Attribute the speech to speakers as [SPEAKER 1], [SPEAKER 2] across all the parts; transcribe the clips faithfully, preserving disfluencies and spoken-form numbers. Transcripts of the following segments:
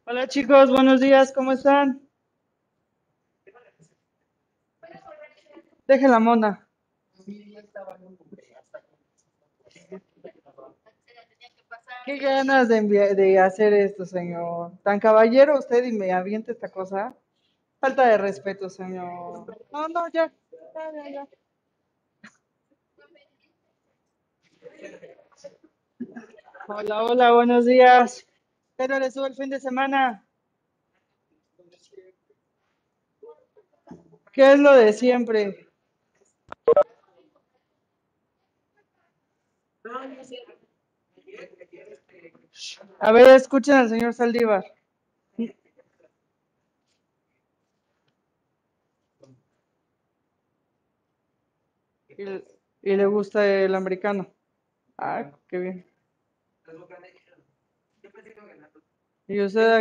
[SPEAKER 1] Hola chicos, buenos días, ¿cómo están? Dejen la mona. Qué ganas de, envi- de hacer esto, señor. Tan caballero usted y me avienta esta cosa. Falta de respeto, señor. No, no, ya. Ya, ya, ya. Hola, hola, buenos días. ¿Qué tal estuvo el fin de semana? ¿Qué es lo de siempre? A ver, escuchen al señor Saldívar. Y, y le gusta el americano. Ah, qué bien. Y usted,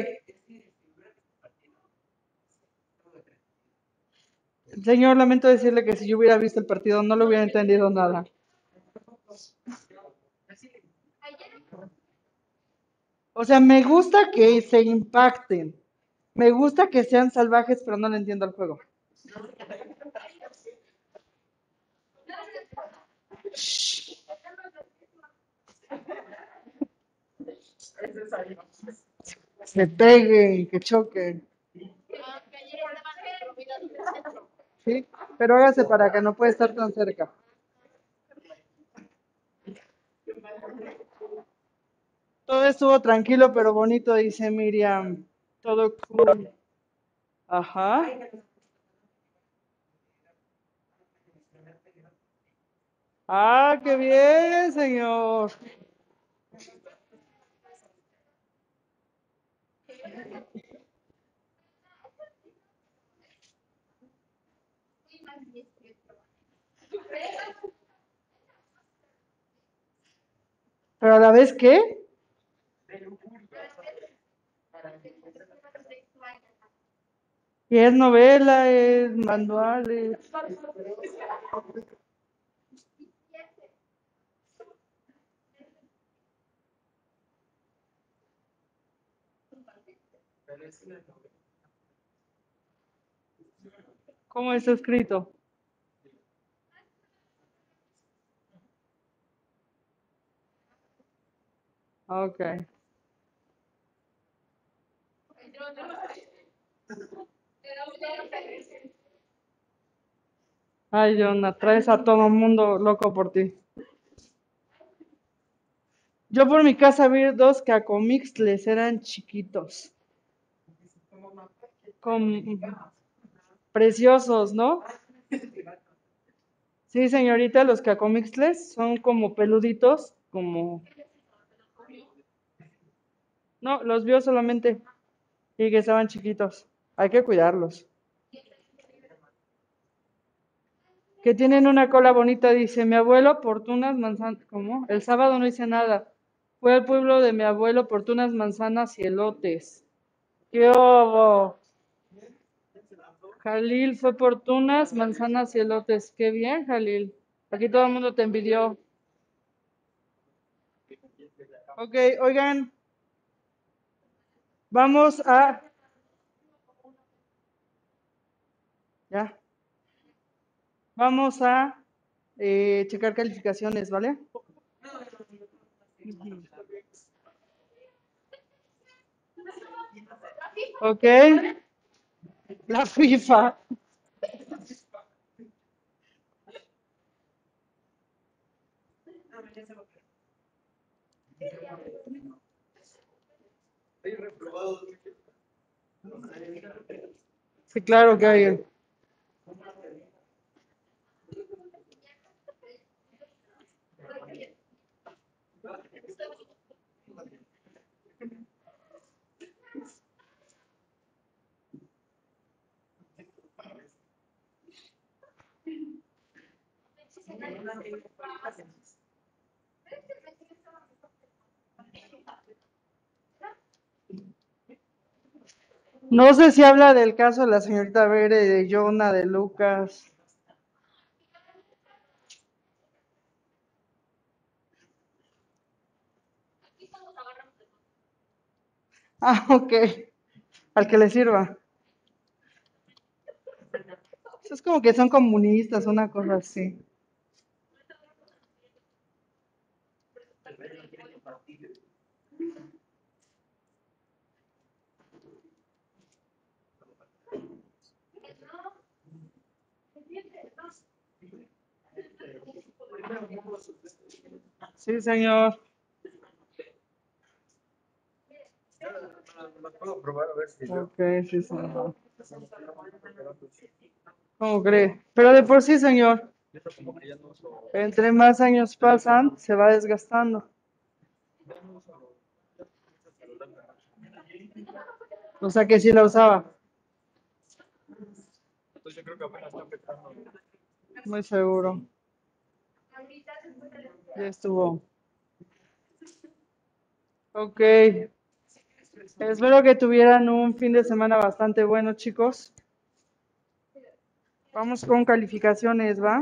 [SPEAKER 1] señor, lamento decirle que si yo hubiera visto el partido no lo hubiera entendido nada. O sea, me gusta que se impacten. Me gusta que sean salvajes, pero no le entiendo al juego. Que peguen, que choquen. ¿Sí? Pero hágase para que no puede estar tan cerca. Todo estuvo tranquilo, pero bonito, dice Miriam. Todo cool. Ajá. Ah, qué bien, señor. Pero a la vez, ¿qué? Y es novela, es manuales. ¿Cómo está escrito? Ok. Ay, Jonah, traes a todo el mundo loco por ti. Yo por mi casa vi dos cacomixles, eran chiquitos, con preciosos, ¿no? Sí, señorita, los cacomixles son como peluditos, como... No, los vio solamente y que estaban chiquitos. Hay que cuidarlos. Que tienen una cola bonita, dice mi abuelo por unas manzanas. ¿Cómo? El sábado no hice nada. Fue al pueblo de mi abuelo por unas manzanas y elotes. ¿Qué hubo? Jalil fue por tunas, manzanas y elotes. Qué bien, Jalil. Aquí todo el mundo te envidió. Ok, oigan, vamos a... Ya, vamos a eh, checar calificaciones, ¿vale? Ok, la FIFA. Sí, claro que hay. No sé si habla del caso de la señorita Vere, de Jonah, de Lucas. Ah, ok. al que le sirva. Es como que son comunistas, una cosa así. Sí, señor. Ok, sí, señor. ¿Cómo cree? Pero de por sí, señor, entre más años pasan, se va desgastando. O sea que sí la usaba. Muy seguro. Ya estuvo. Ok. Espero que tuvieran un fin de semana bastante bueno, chicos. Vamos con calificaciones, ¿va?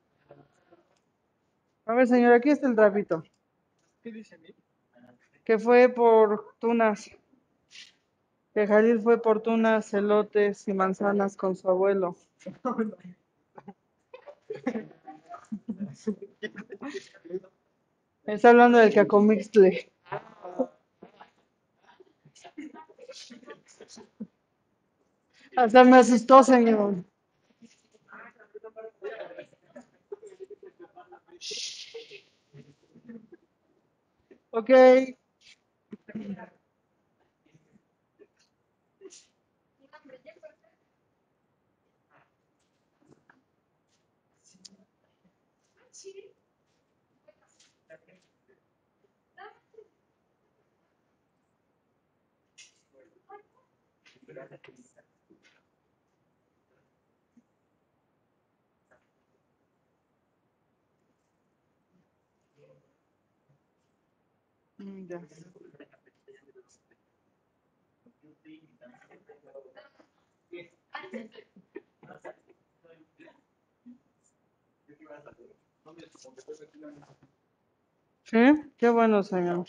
[SPEAKER 1] A ver, señor, aquí está el trapito. Que fue por tunas. Que Jalil fue por tunas, elotes y manzanas con su abuelo. Está hablando del cacomixtle. Hasta me asustó, señor. Ok. Mm, ya. ¿Sí? Qué bueno, señor.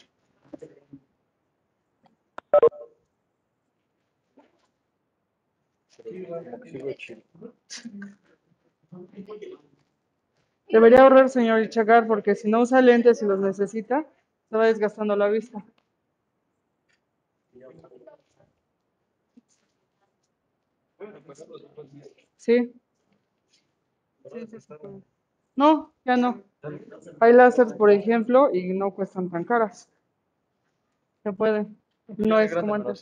[SPEAKER 1] Debería ahorrar, señor, y checar, porque si no usa lentes y los necesita, se va desgastando la vista. ¿Sí? Sí, sí, sí. No, ya no. Hay láseres, por ejemplo, y no cuestan tan caras. Se puede. No es como antes.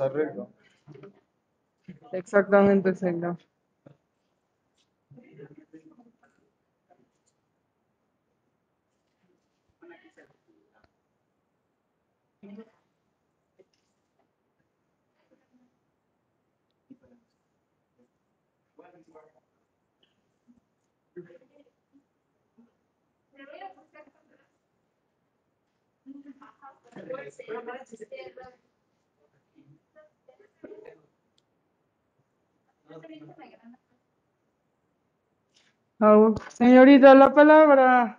[SPEAKER 1] Exactamente, señor. Au, señorita, la palabra.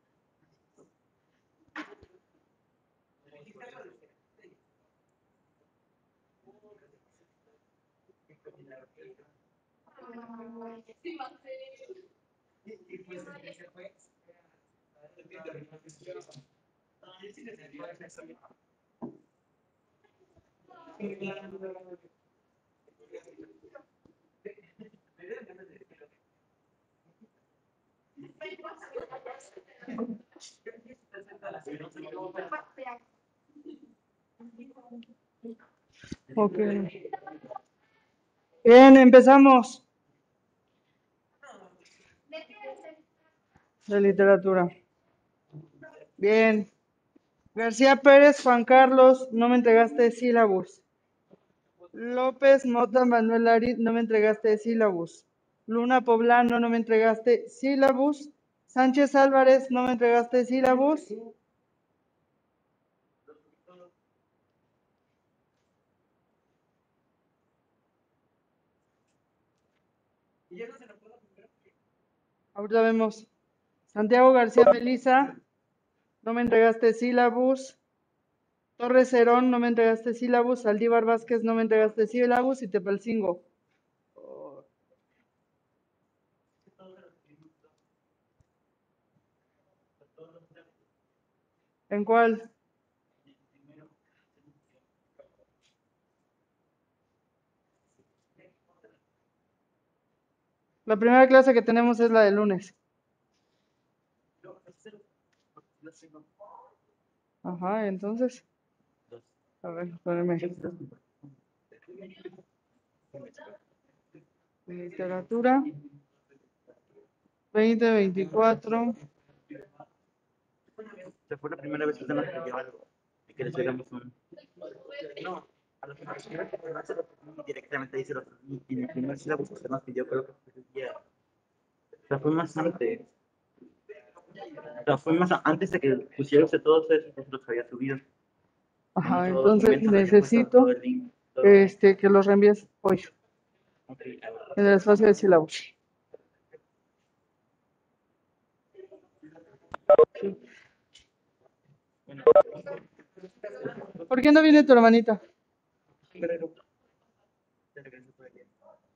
[SPEAKER 1] Ok. Bien, empezamos. De literatura. Bien. García Pérez, Juan Carlos, no me entregaste sílabus. López Mota, Manuel Ari, no me entregaste sílabus. Luna Poblano, no me entregaste sílabus. Sánchez Álvarez, no me entregaste sílabus. Ahorita vemos. Santiago García Melisa, no me entregaste sílabus. Torres Herón, no me entregaste sílabus. Saldívar Vázquez, no me entregaste sílabus. Y Tepalcingo. ¿En cuál? La primera clase que tenemos es la de lunes. Ajá, entonces. A ver, espérame. Literatura. veinte veinticuatro.
[SPEAKER 2] Se fue la primera vez que se nos pidió algo y que le hiciéramos un. No, a la primera vez directamente dice los. Y en el primer sílabo que se nos pidió, creo que fue el día. O sea, fue más antes. O sea, fue más antes de que pusiera usted todos esos, nosotros había subido.
[SPEAKER 1] Ajá,
[SPEAKER 2] Todo
[SPEAKER 1] entonces
[SPEAKER 2] documento, le había puesto
[SPEAKER 1] necesito
[SPEAKER 2] todo el link, todo.
[SPEAKER 1] este, que los reenvíes hoy
[SPEAKER 2] Ok, a ver.
[SPEAKER 1] en el espacio de sílabus.
[SPEAKER 2] Bueno,
[SPEAKER 1] ¿Por qué no viene tu hermanita?
[SPEAKER 2] pero. Te regreso por aquí.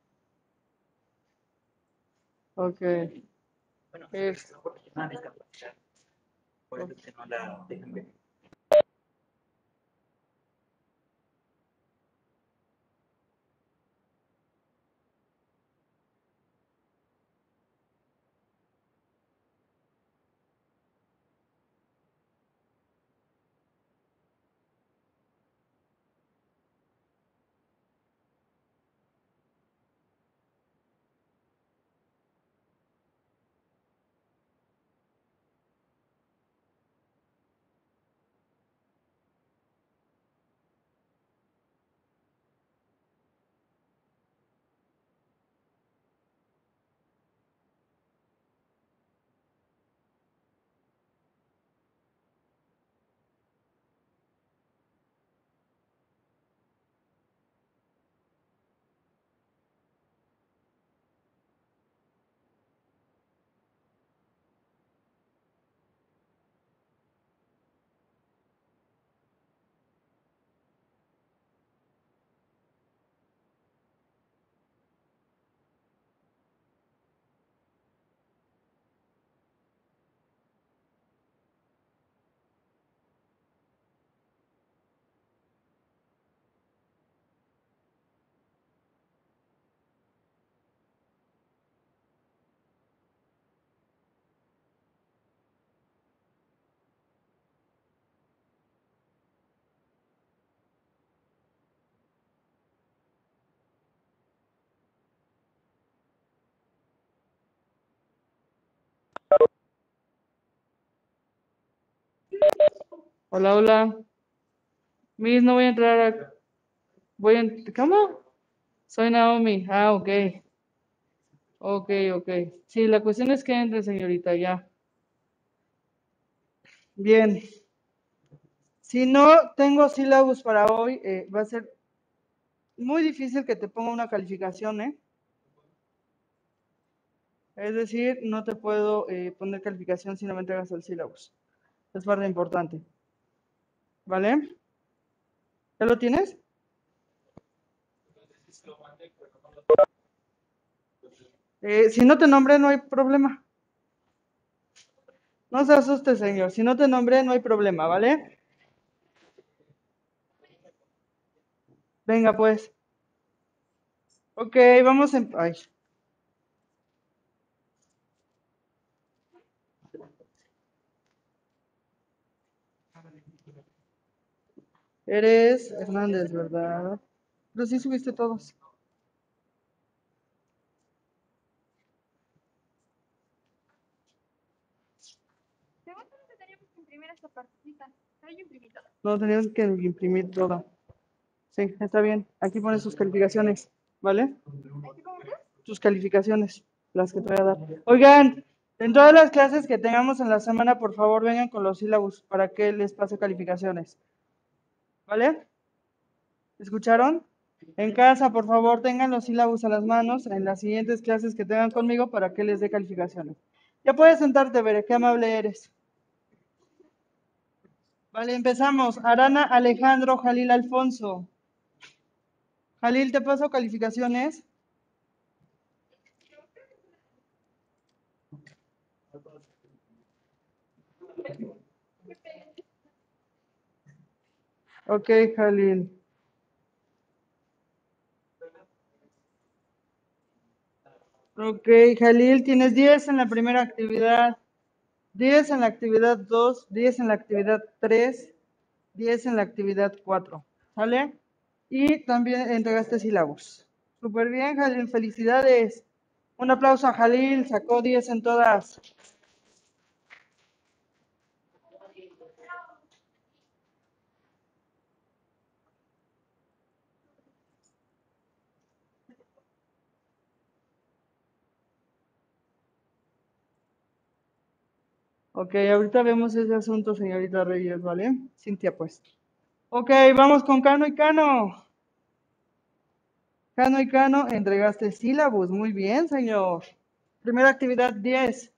[SPEAKER 1] Ok.
[SPEAKER 2] Bueno,
[SPEAKER 1] Es,
[SPEAKER 2] no porque tiene una discapacidad. Por eso es que no la dejan ver.
[SPEAKER 1] hola, hola. Miss, no voy a entrar a... Voy a... ¿Cómo? Soy Naomi. Ah, ok. Ok, ok. Sí, la cuestión es que entre, señorita, ya. Bien. Si no tengo sílabus para hoy, eh, va a ser muy difícil que te ponga una calificación, ¿eh? Es decir, no te puedo eh, poner calificación si no me entregas el sílabus. Es parte importante. ¿Vale? ¿Ya lo tienes? Eh, si no te nombré, no hay problema. No se asuste, señor. Si no te nombré, no hay problema, ¿vale? Venga, pues. Ok, vamos en... Ay. Eres Hernández, ¿verdad? Pero sí subiste todos. No, teníamos que imprimir todo. Sí, está bien. Aquí pones sus calificaciones, ¿vale? Tus calificaciones, las que te voy a dar. Oigan, en todas las clases que tengamos en la semana, por favor, vengan con los sílabus para que les pase calificaciones. ¿Vale? ¿Escucharon? En casa, por favor, tengan los sílabus a las manos en las siguientes clases que tengan conmigo para que les dé calificaciones. Ya puedes sentarte, Bere, qué amable eres. Vale, empezamos. Arana Alejandro Jalil Alfonso. Jalil, ¿te paso calificaciones? Ok, Jalil. Ok, Jalil, tienes diez en la primera actividad, diez en la actividad dos, diez en la actividad tres, diez en la actividad cuatro. ¿Sale? Y también entregaste sílabos. Súper bien, Jalil, felicidades. Un aplauso a Jalil, sacó diez en todas. Ok, ahorita vemos ese asunto, señorita Reyes, ¿vale? Cintia, pues. Ok, vamos con Cano y Cano. Cano y Cano, entregaste sílabos. Muy bien, señor. Primera actividad, diez.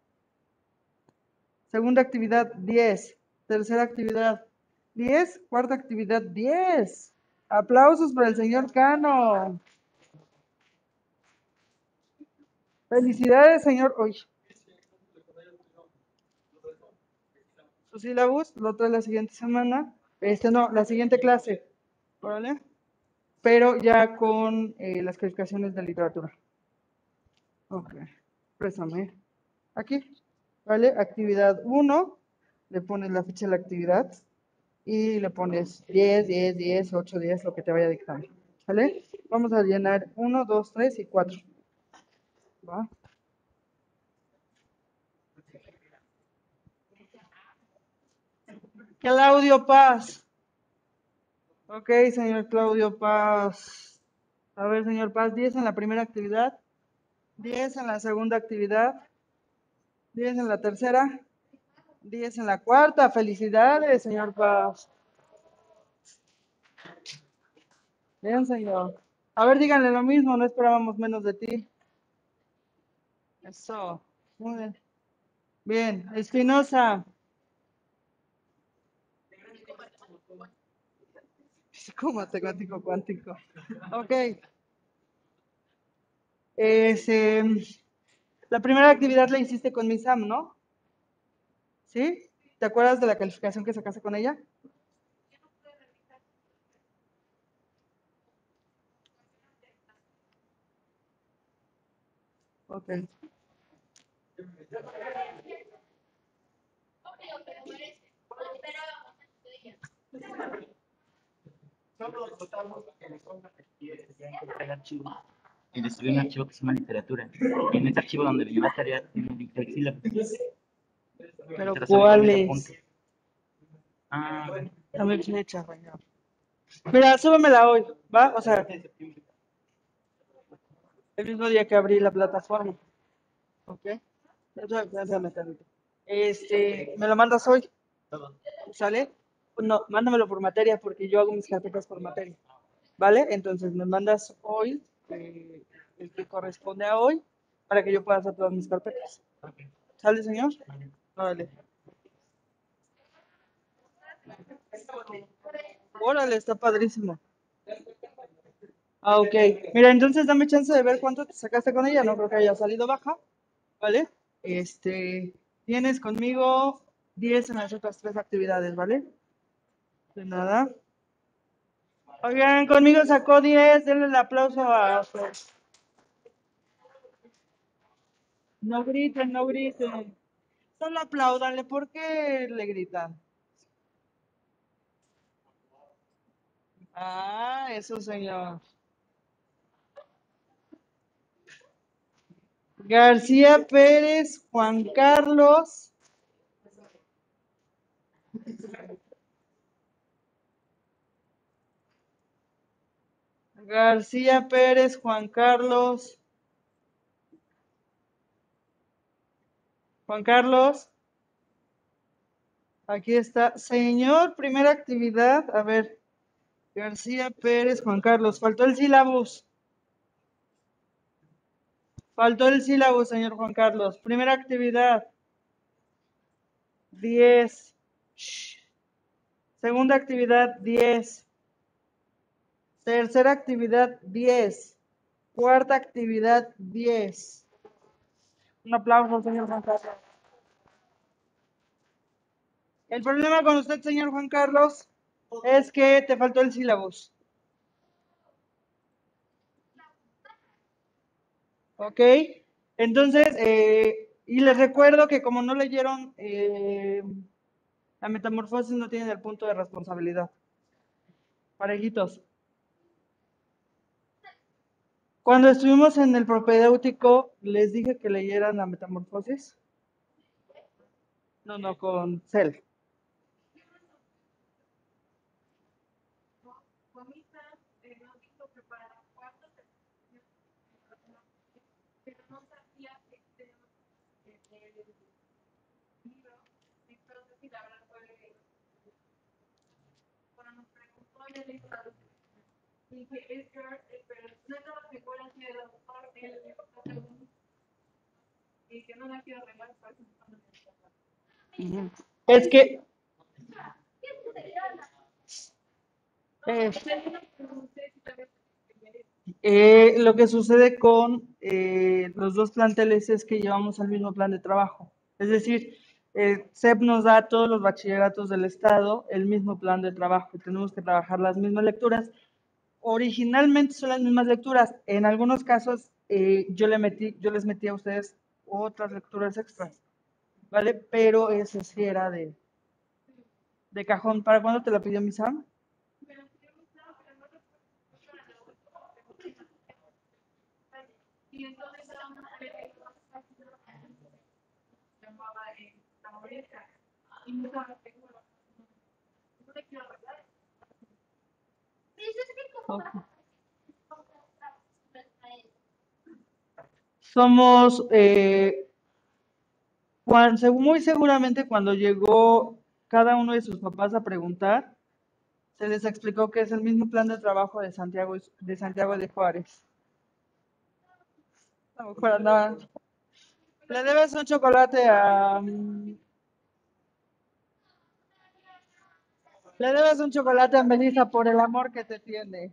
[SPEAKER 1] Segunda actividad, diez. Tercera actividad, diez. Cuarta actividad, diez. Aplausos para el señor Cano. Felicidades, señor. Uy. Su sílabus lo trae la siguiente semana. Este no, la siguiente clase. ¿Vale? Pero ya con eh, las calificaciones de literatura. Ok. Préstame. Aquí. ¿Vale? Actividad uno. Le pones la fecha de la actividad. Y le pones diez, diez, diez, ocho, diez, lo que te vaya dictando. ¿Vale? Vamos a llenar uno, dos, tres y cuatro. ¿Va? Claudio Paz. Ok, señor Claudio Paz. A ver, señor Paz, diez en la primera actividad, diez en la segunda actividad, diez en la tercera, diez en la cuarta. Felicidades, señor Paz. Bien, señor. A ver, díganle lo mismo, no esperábamos menos de ti. Eso. Muy bien. Bien, Espinosa. Físico matemático cuántico. Ok. Es, eh, la primera actividad la hiciste con mi Sam, ¿no? ¿Sí? ¿Te acuerdas de la calificación que sacaste con ella? Ok.
[SPEAKER 2] El archivo. Y le subí un archivo que se llama literatura. Y en ese archivo donde venía la tarea, tiene un link del sílabo.
[SPEAKER 1] Pero
[SPEAKER 2] Te lo subí con
[SPEAKER 1] ¿cuál
[SPEAKER 2] mis
[SPEAKER 1] es?
[SPEAKER 2] apuntes. Ah, bueno.
[SPEAKER 1] Dame fecha, señor. Mira, súbemela hoy, ¿va? O sea, el mismo día que abrí la plataforma. ¿Ok? Déjame- déjame tantito. Este, ¿me lo mandas hoy?
[SPEAKER 2] Todo.
[SPEAKER 1] ¿Sale? No, mándamelo por materia porque yo hago mis carpetas por materia. ¿Vale? Entonces me mandas hoy eh, el que corresponde a hoy para que yo pueda hacer todas mis carpetas. ¿Sale, señor? Vale. Órale, está padrísimo. Ah, ok. Mira, entonces dame chance de ver cuánto te sacaste con ella. No creo que haya salido baja. ¿Vale? Este, tienes conmigo diez en las otras tres actividades, ¿vale? De nada. Oigan, conmigo sacó diez. Denle el aplauso a... No griten, no griten. Solo apláudanle. ¿Por qué le gritan? Ah, eso, señor. García Pérez, Juan Carlos. García Pérez, Juan Carlos. Juan Carlos. Aquí está. Señor, primera actividad. A ver. García Pérez, Juan Carlos. Faltó el sílabus. Faltó el sílabus, señor Juan Carlos. Primera actividad. diez. Shh. Segunda actividad, diez. Tercera actividad, diez. Cuarta actividad, diez. Un aplauso, señor Juan Carlos. El problema con usted, señor Juan Carlos, es que te faltó el sílabus. ¿Ok? Entonces, eh, y les recuerdo que como no leyeron eh, la metamorfosis, no tienen el punto de responsabilidad. Parejitos. Cuando estuvimos en el propedéutico, les dije que leyeran la metamorfosis. No, no, con Cel. Ujú. Es que eh, eh, lo que sucede con eh, los dos planteles es que llevamos al mismo plan de trabajo. Es decir, eh, C E P nos da a todos los bachilleratos del estado el mismo plan de trabajo y tenemos que trabajar las mismas lecturas. Originalmente son las mismas lecturas. En algunos casos eh, yo, le metí, yo les metí a ustedes otras lecturas extras, ¿vale? Pero ese sí era de, de cajón. ¿Para cuándo te la pidió mi Sam? Ok. Somos, eh, cuan- seg- muy seguramente cuando llegó cada uno de sus papás a preguntar, se les explicó que es el mismo plan de trabajo de Santiago, y- de Santiago de Juárez. No, para nada. Le debes un chocolate a... mm, Le debes un chocolate a Melissa por el amor que te tiene.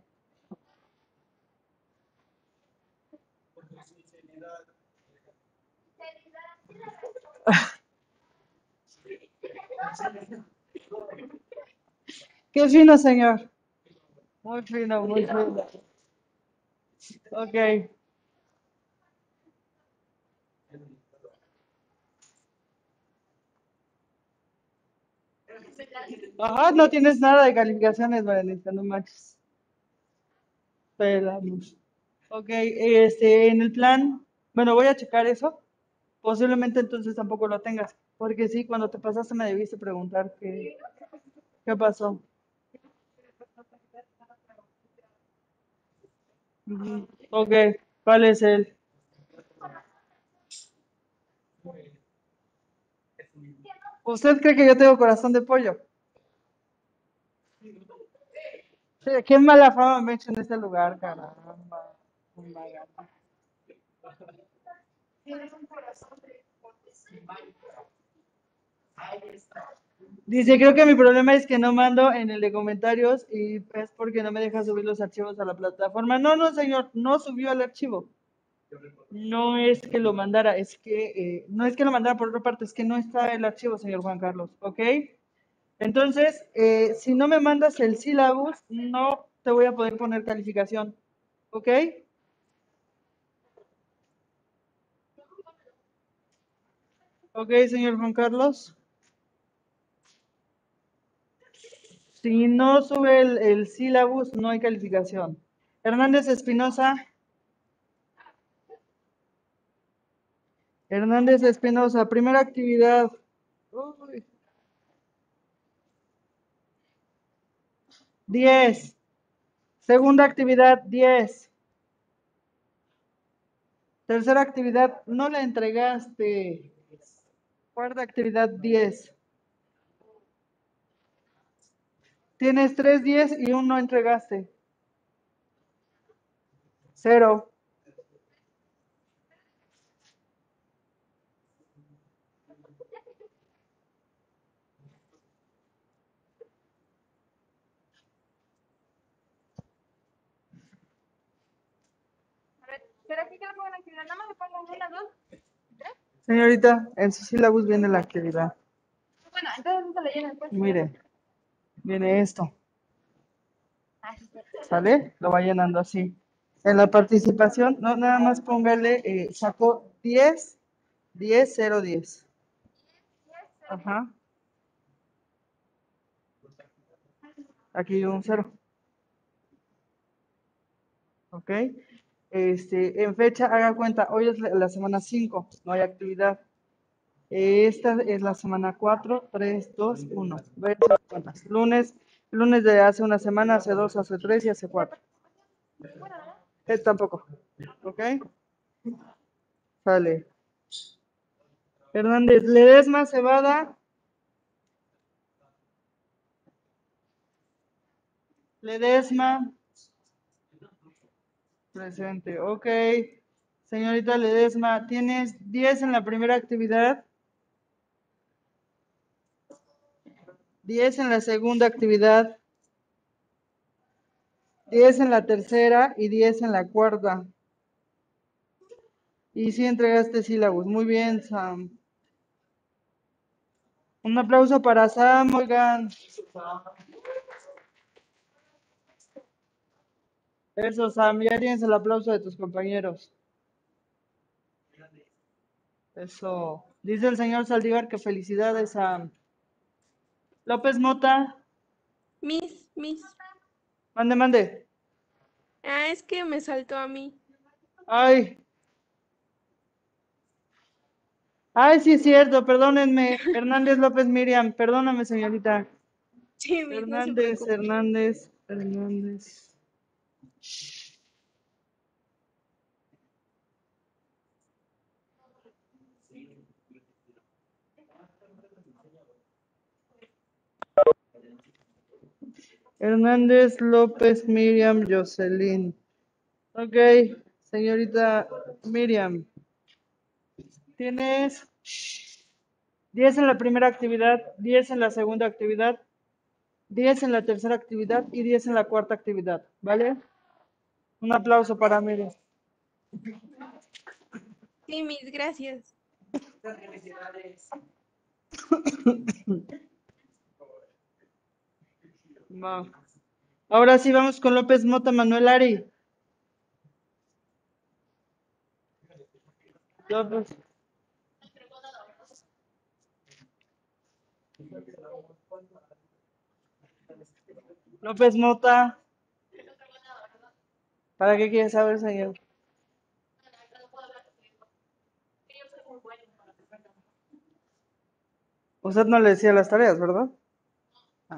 [SPEAKER 1] Qué fino, señor. Muy fino, muy fino. Ok. Ajá, no tienes nada de calificaciones, Valentina, no manches. Pelamos. Ok, este, en el plan, bueno, voy a checar eso. Posiblemente entonces tampoco lo tengas. Porque sí, cuando te pasaste me debiste preguntar qué, qué pasó. Ujú. Ok, ¿cuál es el? ¿Usted cree que yo tengo corazón de pollo? Sí, qué mala fama me he hecho en este lugar, caramba. Dice, creo que mi problema es que no mando en el de comentarios y es porque no me deja subir los archivos a la plataforma. No, no, señor, no subió el archivo. No es que lo mandara, es que eh, no es que lo mandara por otra parte, es que no está el archivo, señor Juan Carlos, ¿ok? Entonces, eh, si no me mandas el syllabus, no te voy a poder poner calificación, ¿ok? Ok, señor Juan Carlos. Si no sube el, el syllabus, no hay calificación. Hernández Espinosa. Hernández Espinosa, primera actividad. Uy. diez. Segunda actividad, diez. Tercera actividad, no la entregaste. Cuarta actividad, diez. Tienes tres diez y uno entregaste. Cero.
[SPEAKER 3] ¿Será que quiero poner la actividad? Nada más le pongo una, dos.
[SPEAKER 1] Señorita, en su sílabus viene la actividad.
[SPEAKER 3] Bueno, entonces eso se le llena después.
[SPEAKER 1] Mire, viene esto.
[SPEAKER 3] Ah, sí, sí.
[SPEAKER 1] ¿Sale? Lo va llenando así. En la participación, no, nada más póngale, eh, sacó diez, diez, cero, diez. Ajá. Aquí un cero. ¿Ok? Este, en fecha, haga cuenta, hoy es la, la semana cinco, no hay actividad. Esta es la semana cuatro, tres, dos, uno. Voy a echar cuentas. Lunes, lunes de hace una semana, hace dos, hace tres y hace cuatro. Es tampoco. ¿Ok? Sale. Hernández, Ledesma, Cebada. Ledesma. Presente. Ok. Señorita Ledesma, ¿tienes diez en la primera actividad? diez en la segunda actividad. diez en la tercera y diez en la cuarta. Y sí entregaste sílabus. Muy bien, Sam. Un aplauso para Sam, oigan. Eso, Sam, ya tienes el aplauso de tus compañeros. Eso. Dice el señor Saldívar que felicidades, Sam. López Mota.
[SPEAKER 4] Miss, Miss.
[SPEAKER 1] Mande, mande.
[SPEAKER 4] Ah, es que me saltó a mí.
[SPEAKER 1] Ay. Ay, sí es cierto, perdónenme. Hernández López Miriam, perdóname, señorita.
[SPEAKER 4] Sí, Miss, no se
[SPEAKER 1] Hernández,
[SPEAKER 4] preocupe.
[SPEAKER 1] Hernández, Hernández. Hernández López Miriam Jocelyn. Ok, señorita Miriam. Tienes diez en la primera actividad, diez en la segunda actividad, diez en la tercera actividad y diez en la cuarta actividad, ¿vale? Un aplauso para Miriam.
[SPEAKER 4] Sí, Miss, gracias.
[SPEAKER 1] Va. Ahora sí vamos con López Mota Manuel Ari. López. López Mota. ¿Para qué quiere saber, señor? Usted no le decía las tareas, ¿verdad? Ah.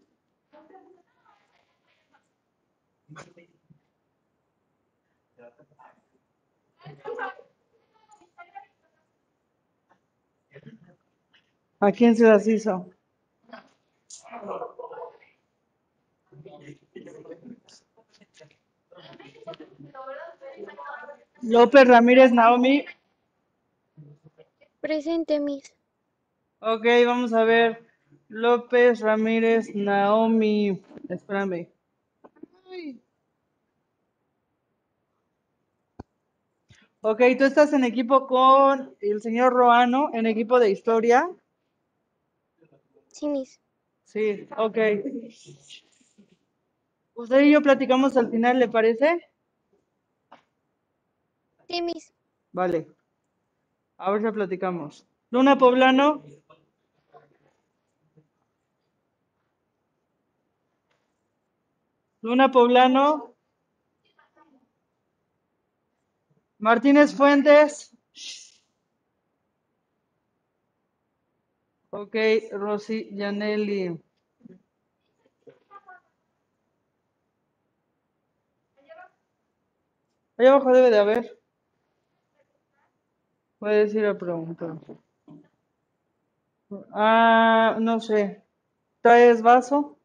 [SPEAKER 1] ¿A quién se las hizo? López Ramírez Naomi.
[SPEAKER 3] Presente, Miss.
[SPEAKER 1] Ok, vamos a ver. López Ramírez Naomi. Espérame. Ay. Ok, tú estás en equipo con el señor Roano, en equipo de historia.
[SPEAKER 3] Sí, Miss.
[SPEAKER 1] Sí, ok. Usted y yo platicamos al final, ¿le parece?
[SPEAKER 3] Sí, Miss.
[SPEAKER 1] Vale. Ahora platicamos. Luna Poblano. Luna Poblano. Martínez Fuentes. Ok, Rosy Yaneli. Ahí abajo debe de haber. Puedes ir a preguntar. Ah, no sé. ¿Traes vaso?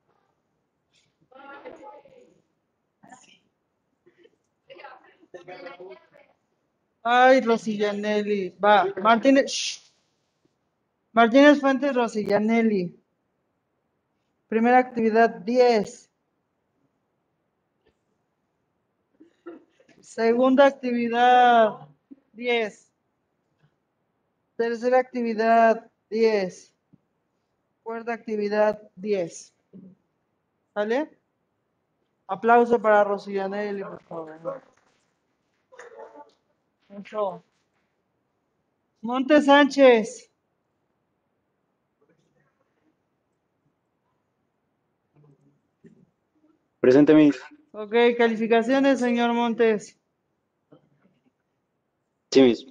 [SPEAKER 1] Ay, Rosillanelli. Va, Martínez. shh. Martínez Fuentes Rosillanelli. Primera actividad diez. Segunda actividad, diez. Tercera actividad, diez. Cuarta actividad, diez. ¿Sale? Aplauso para Rosianelli, por favor. Mucho. Monte Sánchez.
[SPEAKER 5] Presente, Miss.
[SPEAKER 1] Ok, calificaciones, señor Montes.
[SPEAKER 5] Sí, Miss.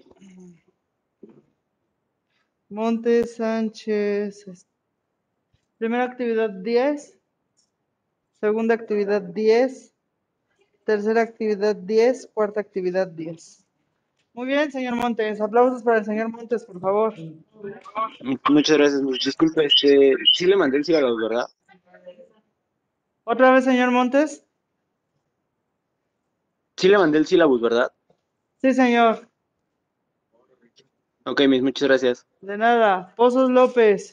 [SPEAKER 1] Montes Sánchez. Primera actividad, diez. Segunda actividad, diez. Tercera actividad, diez. Cuarta actividad, diez. Muy bien, señor Montes. Aplausos para el señor Montes, por favor.
[SPEAKER 5] Mu- Muchas gracias, Miss. Disculpe, este, sí le mandé el sílabus, ¿verdad?
[SPEAKER 1] ¿Otra vez, señor Montes?
[SPEAKER 5] Sí le mandé el sílabus, ¿verdad?
[SPEAKER 1] Sí, señor.
[SPEAKER 5] Ok, Miss, muchas gracias.
[SPEAKER 1] De nada. Pozos López.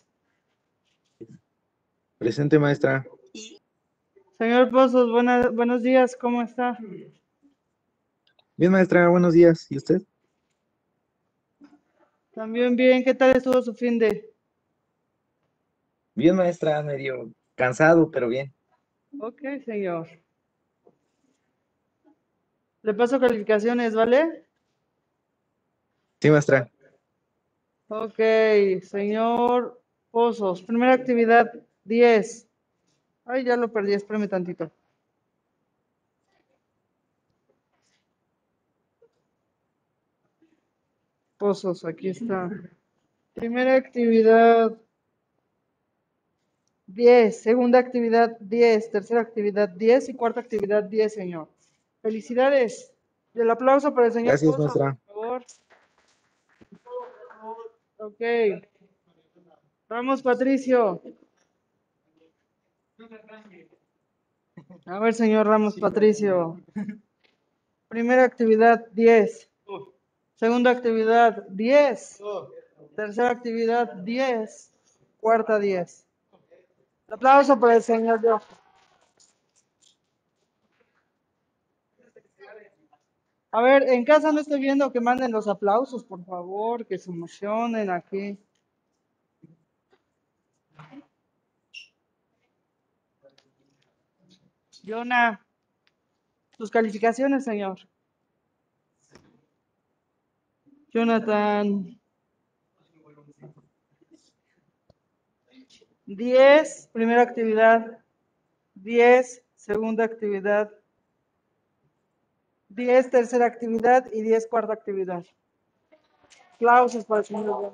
[SPEAKER 6] Presente, maestra.
[SPEAKER 1] Señor Pozos, buena- buenos días. ¿Cómo está?
[SPEAKER 6] Bien, maestra, buenos días. ¿Y usted?
[SPEAKER 1] También bien. ¿Qué tal estuvo su fin de?
[SPEAKER 6] Bien, maestra, medio cansado, pero bien.
[SPEAKER 1] Ok, señor. Le paso calificaciones, ¿vale?
[SPEAKER 6] Sí, maestra.
[SPEAKER 1] Ok, señor Pozos. Primera actividad, diez. Ay, ya lo perdí, espérame tantito. Pozos, aquí está. Primera actividad, diez. Segunda actividad, diez. Tercera actividad, diez. Y cuarta actividad, diez, señor. Felicidades. Y el aplauso para el señor
[SPEAKER 6] Gracias,
[SPEAKER 1] Pozos, por
[SPEAKER 6] maestra.
[SPEAKER 1] favor. Ok. Vamos, Patricio. A ver, señor Ramos Patricio. Primera actividad, diez. Segunda actividad, diez. Tercera actividad, diez. Cuarta, diez. Aplauso para el señor Dios. A ver, en casa no estoy viendo que manden los aplausos, por favor, que se emocionen aquí. Yona, sus calificaciones, señor. Jonathan. diez, primera actividad. diez, segunda actividad. diez, tercera actividad y diez, cuarta actividad. Aplausos para el señor Yona.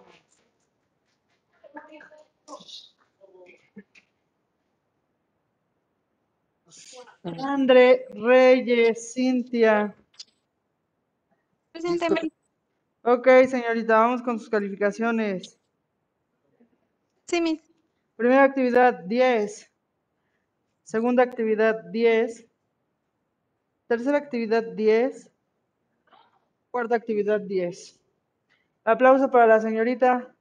[SPEAKER 1] André Reyes, Cintia.
[SPEAKER 4] Presente, Miss.
[SPEAKER 1] Ok, señorita, vamos con sus calificaciones.
[SPEAKER 4] Sí, Miss.
[SPEAKER 1] Primera actividad, diez. Segunda actividad, diez. Tercera actividad, diez. Cuarta actividad, diez. Aplauso para la señorita.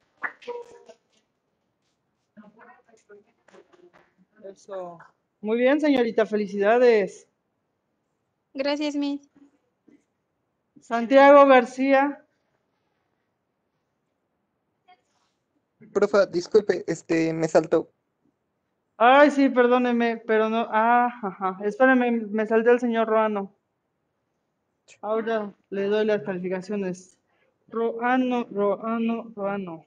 [SPEAKER 1] Eso. Muy bien, señorita, felicidades.
[SPEAKER 4] Gracias, Miss.
[SPEAKER 1] Santiago García.
[SPEAKER 7] Profa, disculpe, este, me saltó.
[SPEAKER 1] Ay, sí, perdóneme, pero no. Ah, ajá. Espérame, me salté al señor Roano. Ahora le doy las calificaciones. Roano, Roano, Roano.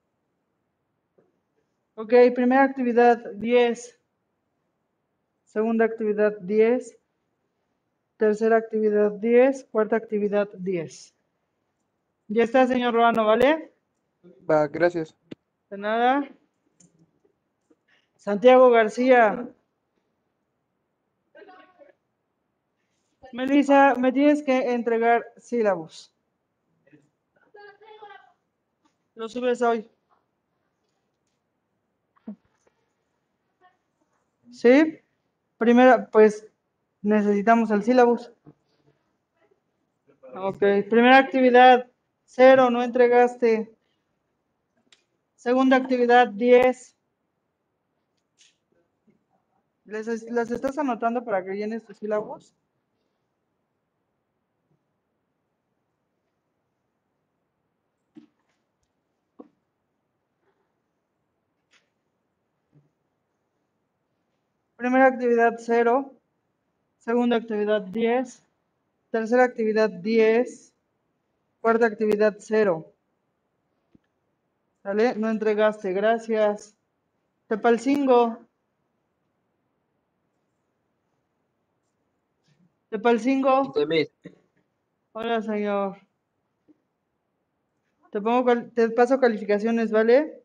[SPEAKER 1] Ok, primera actividad, diez. Segunda actividad, diez. Tercera actividad, diez. Cuarta actividad, diez. Ya está, señor Roano, ¿vale?
[SPEAKER 7] Va, gracias.
[SPEAKER 1] De nada. Santiago García. Melissa, me tienes que entregar sílabos. Lo subes hoy. ¿Sí? Primera, pues necesitamos el sílabus. Ok, primera actividad, cero, no entregaste. Segunda actividad, diez. ¿Les, es- ¿Las estás anotando para que llenes tus sílabos? Ok, primera actividad, cero, no entregaste. Segunda actividad, diez. Tercera actividad, diez. Cuarta actividad, diez. Aplauso para el señor Roano. ¿Las estás anotando para que llenes tus sílabos? Primera actividad cero. Segunda actividad diez. Tercera actividad diez. Cuarta actividad cero. ¿Sale? No entregaste, gracias. Tepalcingo. Tepalcingo. Hola, señor. Te pongo, cal- te paso calificaciones, ¿vale?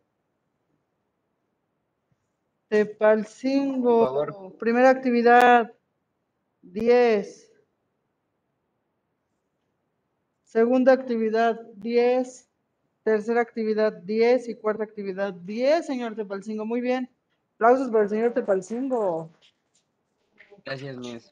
[SPEAKER 1] Tepalcingo. Primera actividad diez. Segunda actividad diez. Tercera actividad diez y cuarta actividad diez, señor Tepalcingo. Muy bien. Aplausos para el señor Tepalcingo.
[SPEAKER 5] Gracias, Miss.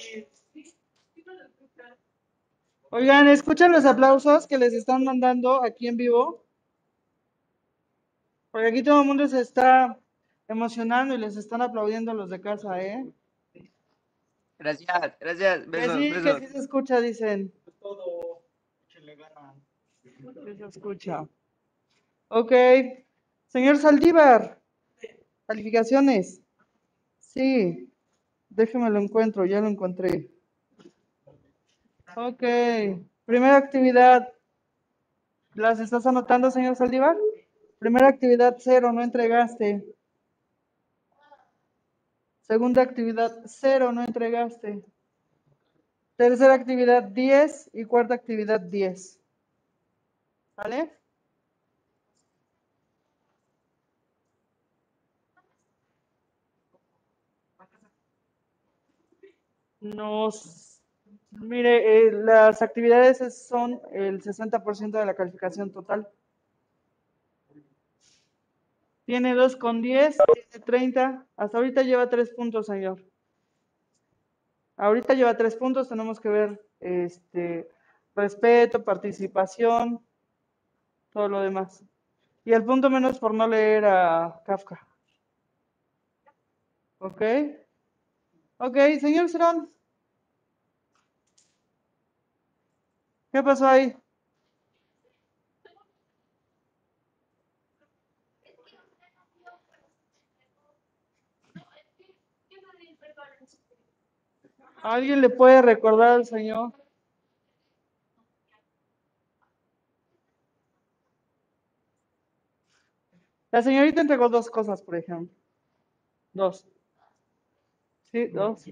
[SPEAKER 1] Oigan, ¿escuchan los aplausos que les están mandando aquí en vivo? Porque aquí todo el mundo se está emocionando y les están aplaudiendo a los de casa, ¿eh?
[SPEAKER 5] Gracias, gracias.
[SPEAKER 1] Que
[SPEAKER 5] Besos,
[SPEAKER 1] sí, que
[SPEAKER 5] besos.
[SPEAKER 1] sí se escucha, dicen.
[SPEAKER 2] Todo. Échenle ganas.
[SPEAKER 1] Sí se escucha. Ok. Señor Saldívar, calificaciones. Sí, déjeme lo encuentro, ya lo encontré. Ok. Primera actividad. ¿Las estás anotando, señor Saldívar? Primera actividad cero, no entregaste. Segunda actividad cero, no entregaste. Tercera actividad diez y cuarta actividad diez. ¿Vale? Nos, mire, eh, las actividades es- son el sesenta por ciento de la calificación total. Tiene dos con diez, tiene treinta. Hasta ahorita lleva tres puntos, señor. Ahorita lleva tres puntos, tenemos que ver este respeto, participación, todo lo demás. Y el punto menos por no leer a Kafka. ¿Ok? Ok, señor Cerón. ¿Qué pasó ahí? ¿Alguien le puede recordar al señor? La señorita entregó dos cosas, por ejemplo. Dos. Sí, dos.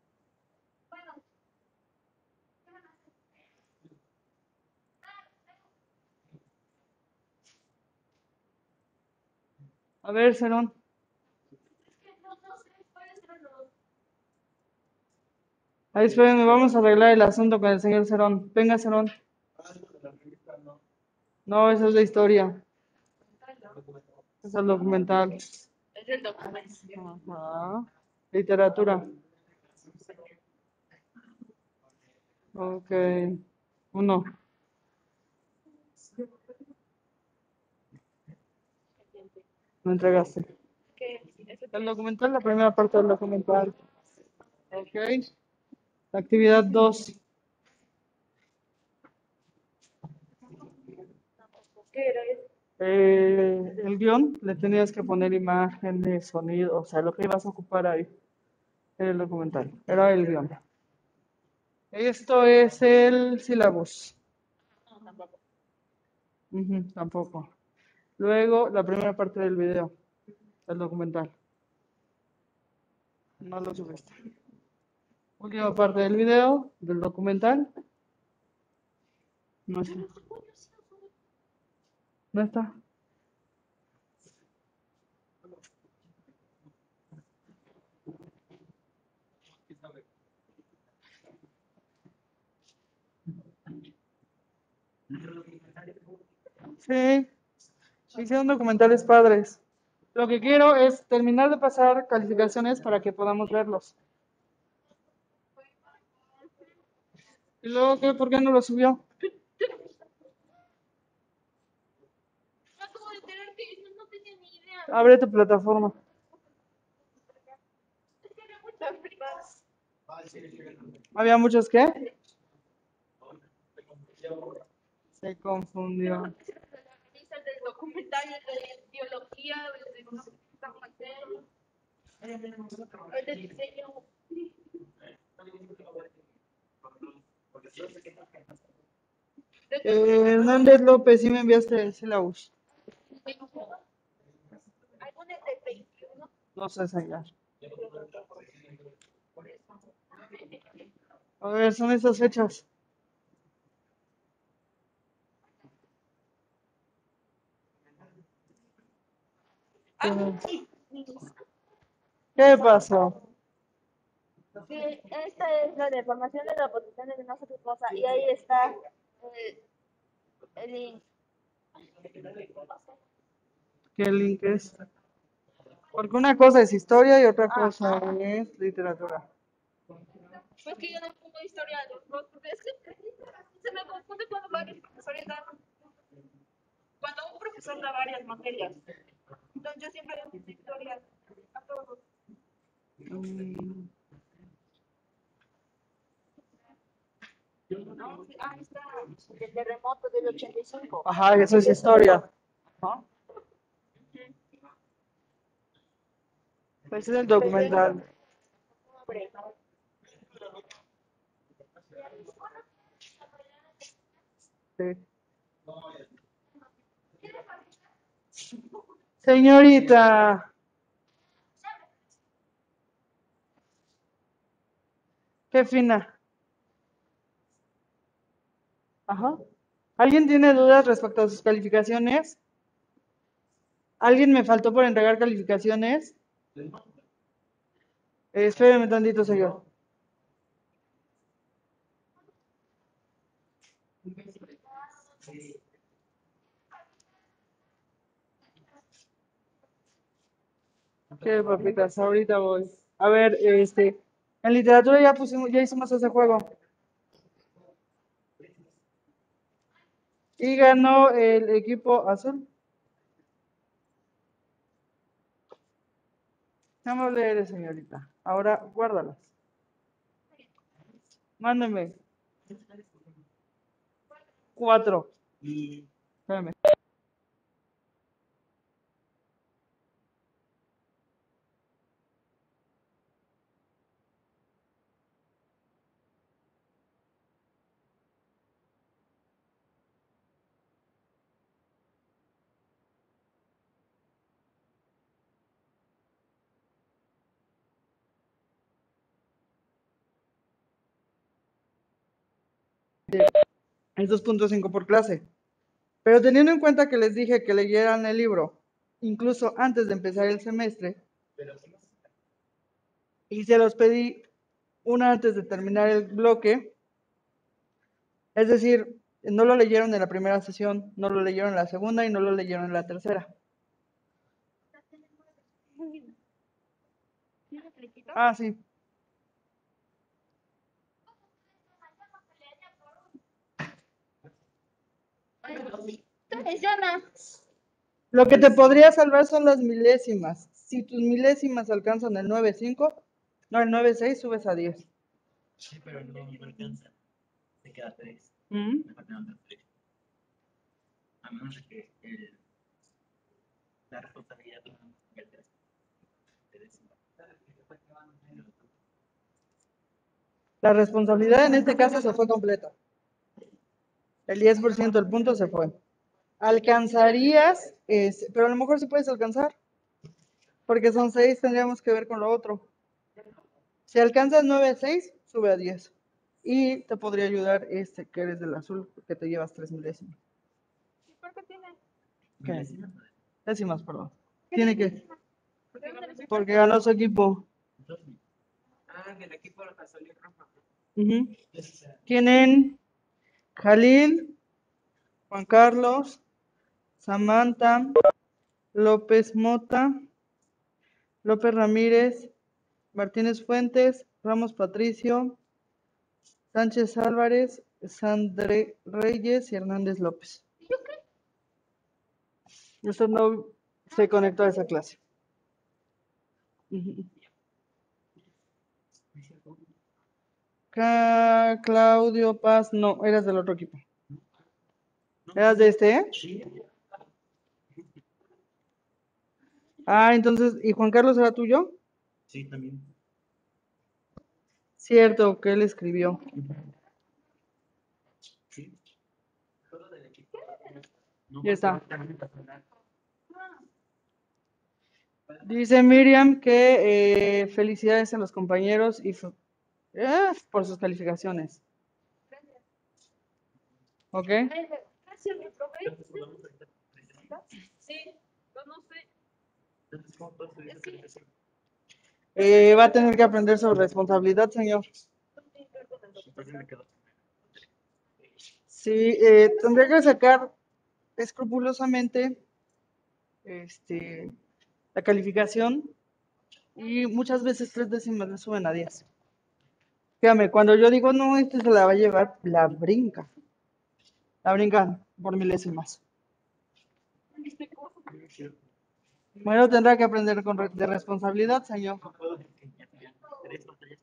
[SPEAKER 1] A ver, Cerón. Ahí espérenme, vamos a arreglar el asunto con el señor Cerón. Venga, Cerón. No, eso es de historia. Es el documental. Es el documental. Ajá. Literatura. Ok. Uno. No entregaste. El documental, la primera parte del documental. Ok. La actividad dos. Eh, el guión, le tenías que poner imágenes, sonido, o sea, lo que ibas a ocupar ahí en el documental. Era el guión. Esto es el sílabus. Ujú, tampoco. Luego, la primera parte del video, el documental. No lo subiste. Última parte del video, del documental. No está. No está. Sí, hicieron documentales padres. Lo que quiero es terminar de pasar calificaciones para que podamos verlos. ¿Y luego qué? ¿Por qué no lo subió? Abre tu plataforma. ¿Había muchos qué? Se confundió.
[SPEAKER 8] Del documental de biología, de
[SPEAKER 1] Eh, Hernández López, sí me enviaste el sílabus. No sé, señor. A ver, son esas fechas. ¿Qué pasó?
[SPEAKER 8] Sí, esta es la deformación de la posición de no sé qué cosa, y ahí está eh, el link.
[SPEAKER 1] ¿Qué link es? Porque una cosa es historia y otra cosa es literatura.
[SPEAKER 8] Pues que yo no pongo historia de los dos, porque es que se me confunde cuando varios profesores dan, cuando un profesor da varias materias. Entonces yo siempre le puse historia a todos.
[SPEAKER 1] Mm,
[SPEAKER 8] ¿No? Ah, está el terremoto del ochenta y cinco.
[SPEAKER 1] Ajá, eso es historia. ¿No? Pues es el documental. Sí. Señorita, qué fina. Ajá. ¿Alguien tiene dudas respecto a sus calificaciones? ¿Alguien me faltó por entregar calificaciones? Eh, espéreme tantito, señor. ¿Qué, papitas? Ahorita voy. A ver, este, en literatura ya pusimos, ya hicimos ese juego. Y ganó el equipo azul. No me leer, señorita. Ahora guárdalas. Mándeme. Cuatro.
[SPEAKER 2] Y
[SPEAKER 1] Espérame. Es dos punto cinco por clase. Pero teniendo en cuenta que les dije que leyeran el libro, incluso antes de empezar el semestre, y se los pedí una antes de terminar el bloque, es decir, no lo leyeron en la primera sesión, no lo leyeron en la segunda y no lo leyeron en la tercera. Ah, sí. Lo que te podría salvar son las milésimas. Si tus milésimas alcanzan el nueve punto cinco, no, el nueve punto seis, subes a diez.
[SPEAKER 2] sí, pero no, no alcanza. Se queda tres.
[SPEAKER 1] ¿Mm?
[SPEAKER 2] Me faltan otros tres. A menos de que el, la responsabilidad no sea el tres.
[SPEAKER 1] La responsabilidad en este caso se fue completa. El diez por ciento del punto se fue. Alcanzarías, es, pero a lo mejor sí puedes alcanzar, porque son seis, tendríamos que ver con lo otro. Si alcanzas nueve a seis, sube a diez. Y te podría ayudar este, que eres del azul, porque te llevas tres milésimas.
[SPEAKER 8] ¿Por qué tiene?
[SPEAKER 1] ¿Qué? Décimas, perdón. Tiene que, porque ganó su equipo.
[SPEAKER 2] Ah, del equipo de la salió roja.
[SPEAKER 1] Ujú. Tienen Jalil, Juan Carlos, Samantha, López Mota, López Ramírez, Martínez Fuentes, Ramos Patricio, Sánchez Álvarez, Sandré Reyes y Hernández López. Usted no se conectó a esa clase. Ujú. Ca- Claudio Paz, no, eras del otro equipo. ¿Eras de este? ¿Eh?
[SPEAKER 2] Sí.
[SPEAKER 1] Ah, entonces, ¿y Juan Carlos era tuyo?
[SPEAKER 2] Sí, también.
[SPEAKER 1] Cierto, que él escribió.
[SPEAKER 2] Sí. No,
[SPEAKER 1] Ya está.
[SPEAKER 2] también personal.
[SPEAKER 1] Dice Miriam que eh, felicidades a los compañeros y fu- eh, por sus calificaciones. ¿Ok?
[SPEAKER 8] Gracias, mi profe. Sí, yo no sé.
[SPEAKER 2] Entonces, ¿cómo puedo subir esa calificación?
[SPEAKER 1] Eh, va a tener que aprender sobre responsabilidad, señor.
[SPEAKER 2] Entonces me quedo.
[SPEAKER 1] Sí, eh, tendría que sacar escrupulosamente este, la calificación y muchas veces tres décimas le suben a diez. Fíjame, cuando yo digo no, este se la va a llevar, la brinca. La brincan por milésimas. Bueno, tendrá que aprender con re- de responsabilidad, señor.
[SPEAKER 2] No puedo enseñar tres pantallas.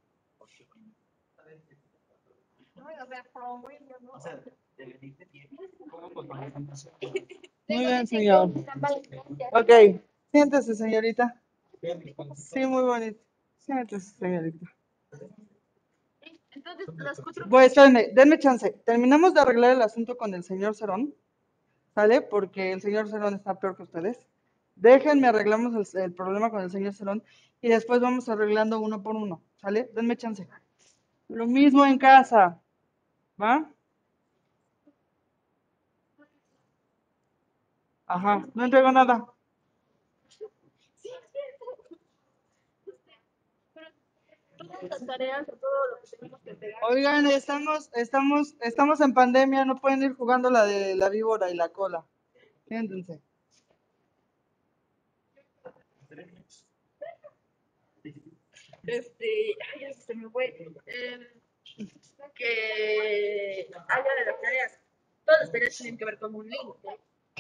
[SPEAKER 2] O sea, te veniste bien. ¿Cómo pues no hay tanta-
[SPEAKER 1] Muy bien, señor. Ok, siéntese, señorita. Sí, muy bonito. Siéntese, señorita.
[SPEAKER 8] Entonces, las cuatro.
[SPEAKER 1] Bueno, espérenme, denme chance. Terminamos de arreglar el asunto con el señor Cerón, ¿sale? Porque el señor Cerón está peor que ustedes. Déjenme arreglamos el, el problema con el señor Cerón y después vamos arreglando uno por uno, ¿sale? Denme chance. Lo mismo en casa, ¿va? Ajá, no entrego nada.
[SPEAKER 8] Todas las tareas o todo lo que tenemos que entregar.
[SPEAKER 1] Oigan, estamos, estamos, estamos en pandemia, no pueden ir jugando la de la víbora y la cola. Siéntense.
[SPEAKER 8] Este, ay, ya se me fue. Em, que haya de las tareas. Todas las tareas tienen que ver con un link, ¿no?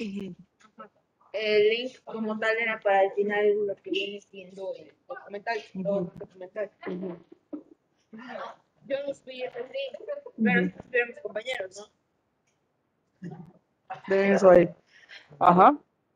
[SPEAKER 8] El link como tal era para al final lo que viene siendo el documental. o documental. Yo no subí ese link, pero sí subieron mis compañeros, ¿no?
[SPEAKER 1] De eso ahí. Ajá.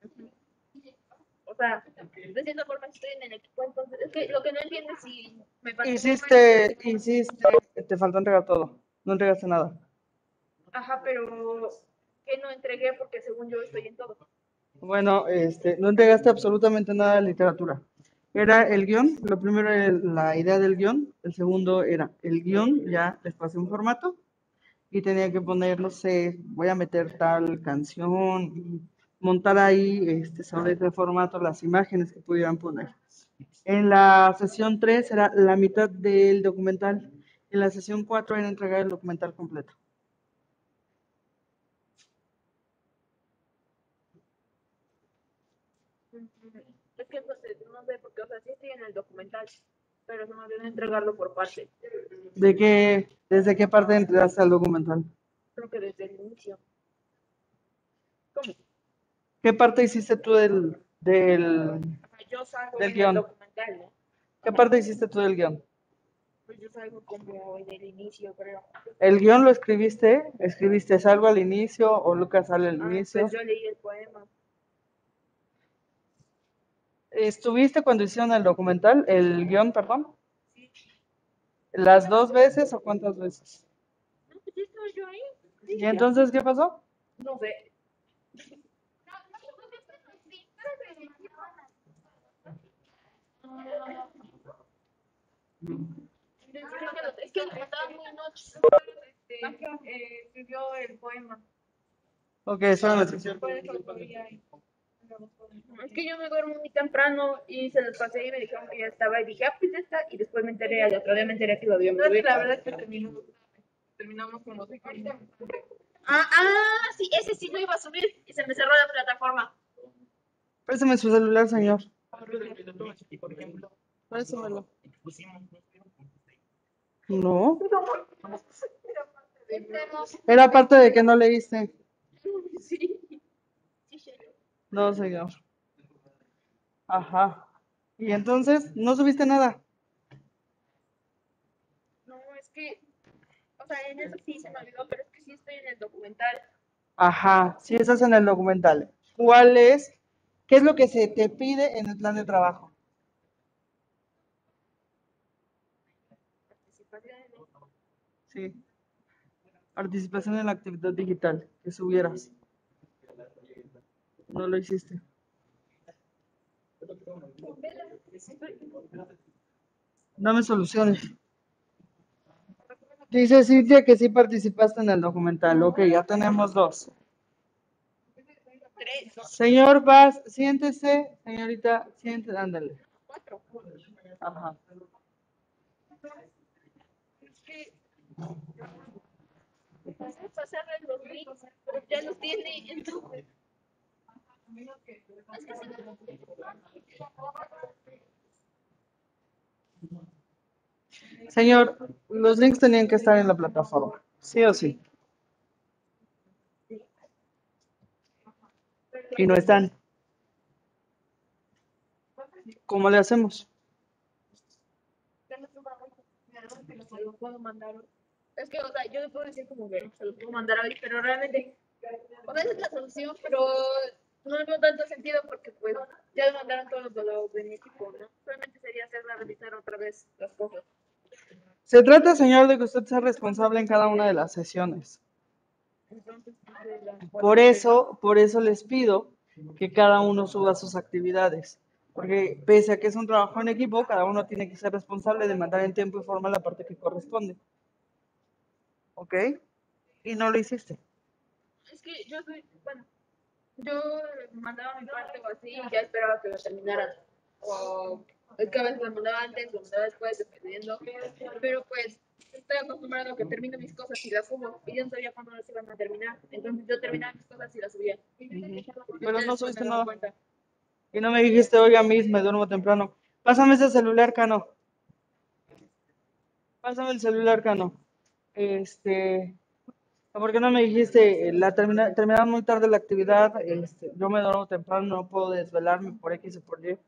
[SPEAKER 8] O sea, de cierta forma estoy en el equipo, entonces es que lo que no entiendo es si me faltó.
[SPEAKER 1] Hiciste, hiciste, te faltó entregar todo. No entregaste nada.
[SPEAKER 8] Ajá, pero que no entregué porque según yo estoy en todo.
[SPEAKER 1] Bueno, este, no entregaste absolutamente nada de literatura. Era el guión, lo primero era la idea del guión, el segundo era el guión, ya les pasé un formato y tenía que poner, no sé, voy a meter tal canción y montar ahí este, sobre ese formato las imágenes que pudieran poner. En la sesión tres era la mitad del documental, en la sesión cuatro era entregar el documental completo.
[SPEAKER 8] Es que entonces no sé, porque, o sea, sí estoy en el documental, pero no me viene a entregarlo por parte.
[SPEAKER 1] ¿De qué, desde qué parte entregaste al documental?
[SPEAKER 8] Creo que desde el inicio. ¿Cómo?
[SPEAKER 1] ¿Qué parte hiciste tú del, del,
[SPEAKER 8] O sea, yo salgo
[SPEAKER 1] del
[SPEAKER 8] en
[SPEAKER 1] guión?
[SPEAKER 8] el documental, ¿no?
[SPEAKER 1] ¿Qué parte hiciste tú del guión?
[SPEAKER 8] Pues yo salgo como en el inicio, creo.
[SPEAKER 1] ¿El guión lo escribiste? ¿Escribiste algo al inicio o Lucas sale al
[SPEAKER 8] Ah,
[SPEAKER 1] inicio?
[SPEAKER 8] pues yo leí el poema.
[SPEAKER 1] ¿Estuviste cuando hicieron el documental, el guión, perdón?
[SPEAKER 8] Sí.
[SPEAKER 1] ¿Las dos veces o cuántas veces?
[SPEAKER 8] No, pues sí estaba yo ahí.
[SPEAKER 1] ¿Y entonces qué pasó?
[SPEAKER 8] No sé. Es que estaba muy noche. Este, eh, escribió el poema.
[SPEAKER 1] Ok, espérame.
[SPEAKER 8] Por eso lo vi ahí. Es que yo me duermo muy temprano y se los pasé y me dijeron que ya estaba y dije, ah, pues ya está. Y después me enteré, al otro día me enteré que lo habíamos subido. La verdad es que terminamos, terminamos con los Ah, ah, sí, ese sí lo iba a subir y se me cerró la plataforma.
[SPEAKER 1] Préstame su celular, señor.
[SPEAKER 2] Y por ejemplo,
[SPEAKER 1] Préstamelo.
[SPEAKER 2] pusimos.
[SPEAKER 1] No. Era parte de que no leíste.
[SPEAKER 8] Sí.
[SPEAKER 1] No, señor. Ajá. Y entonces, no subiste nada.
[SPEAKER 8] No, es que, o sea, en eso sí se me olvidó, pero es que sí estoy en el documental.
[SPEAKER 1] Ajá, sí estás en el documental. ¿Cuál es? ¿Qué es lo que se te pide en el plan de trabajo? Sí. Participación en la actividad digital que subieras. No lo hiciste. Dame soluciones. Dice Cintia que sí participaste en el documental. Ok, ya tenemos dos.
[SPEAKER 8] Tres,
[SPEAKER 1] Señor Vaz, siéntese. Señorita, siéntese, ándale.
[SPEAKER 8] cuatro.
[SPEAKER 1] Ajá.
[SPEAKER 8] Es que pasé pasarle los links, pero ya los tiene, entonces. Es que se me-
[SPEAKER 1] Señor, los links tenían que estar en la plataforma. Sí o sí. Y no están. ¿Cómo le hacemos?
[SPEAKER 8] se los puedo mandar hoy. Es que, o sea, yo le puedo decir como que se los puedo mandar hoy, pero realmente, o sea, esa es la solución, pero no le veo tanto sentido porque, pues, ya le mandaron todos los de los de mi equipo, ¿no? Solamente sería hacerla revisar otra vez las cosas.
[SPEAKER 1] Se trata, señor, de que usted sea responsable en cada una de las sesiones.
[SPEAKER 8] Entonces, dice la
[SPEAKER 1] Por
[SPEAKER 8] cuatro de-
[SPEAKER 1] eso, por eso les pido que cada uno suba sus actividades. Porque pese a que es un trabajo en equipo, cada uno tiene que ser responsable de mandar en tiempo y forma la parte que corresponde. ¿Ok? Y no lo hiciste.
[SPEAKER 8] Es que yo soy, bueno, yo mandaba mi parte o así y ya esperaba que lo terminaran. O es que a veces lo mandaba antes, lo mandaba después, dependiendo. Pero pues estoy acostumbrado a que termino mis cosas y las subo. Y yo no sabía cuándo las iban a terminar. Entonces yo terminaba mis cosas y las subía. Porque
[SPEAKER 1] Pero
[SPEAKER 8] ustedes
[SPEAKER 1] no
[SPEAKER 8] se
[SPEAKER 1] subiste
[SPEAKER 8] daban
[SPEAKER 1] nada.
[SPEAKER 8] cuenta.
[SPEAKER 1] Y no me dijiste, oiga, Miss, me duermo temprano. Pásame ese celular, Cano. Pásame el celular, Cano. Este, ¿por qué no me dijiste, eh, la termina, terminaron muy tarde la actividad, este, yo me duermo temprano, no puedo desvelarme por X o por Y?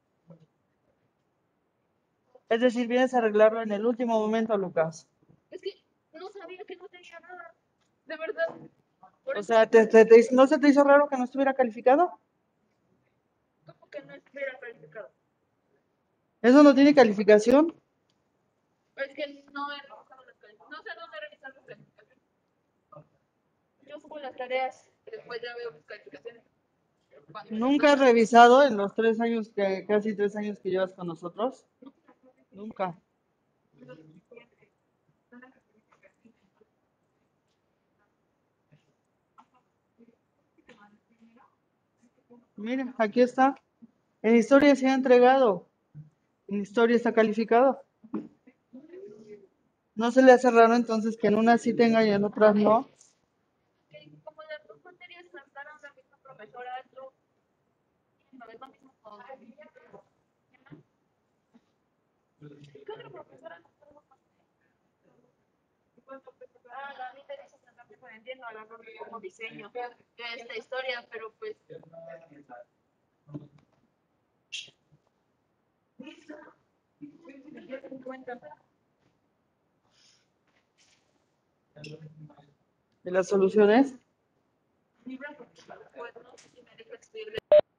[SPEAKER 1] Es decir, vienes a arreglarlo en el último momento, Lucas.
[SPEAKER 8] Es que no sabía que no tenía nada. De verdad. Por
[SPEAKER 1] O
[SPEAKER 8] eso
[SPEAKER 1] sea, ¿te, te- te- ¿no se te hizo raro que no estuviera calificado?
[SPEAKER 8] como que no estuviera calificado.
[SPEAKER 1] ¿Eso no tiene calificación?
[SPEAKER 8] Es que no he revisado las calificaciones. No sé dónde revisar las calificaciones. Yo subo las tareas y después ya veo mis calificaciones. Cuando me las
[SPEAKER 1] ¿Nunca has
[SPEAKER 8] mandan.
[SPEAKER 1] revisado en los tres años, que casi tres años que llevas con nosotros? Nunca. Mira, aquí está. En historia se ha entregado. En historia está calificado. ¿No se le hace raro entonces que en unas sí tenga y en otras no?
[SPEAKER 8] Que como las dos materias las daban la misma profesora, yo no es lo mismo con ¿qué otra profesora? Ah, la mitad de eso también pues entiendo, a la mejor como diseño, que es la historia, pero pues en cuenta.
[SPEAKER 1] ¿Y las soluciones?
[SPEAKER 8] Pues no sé si me deja escribirle.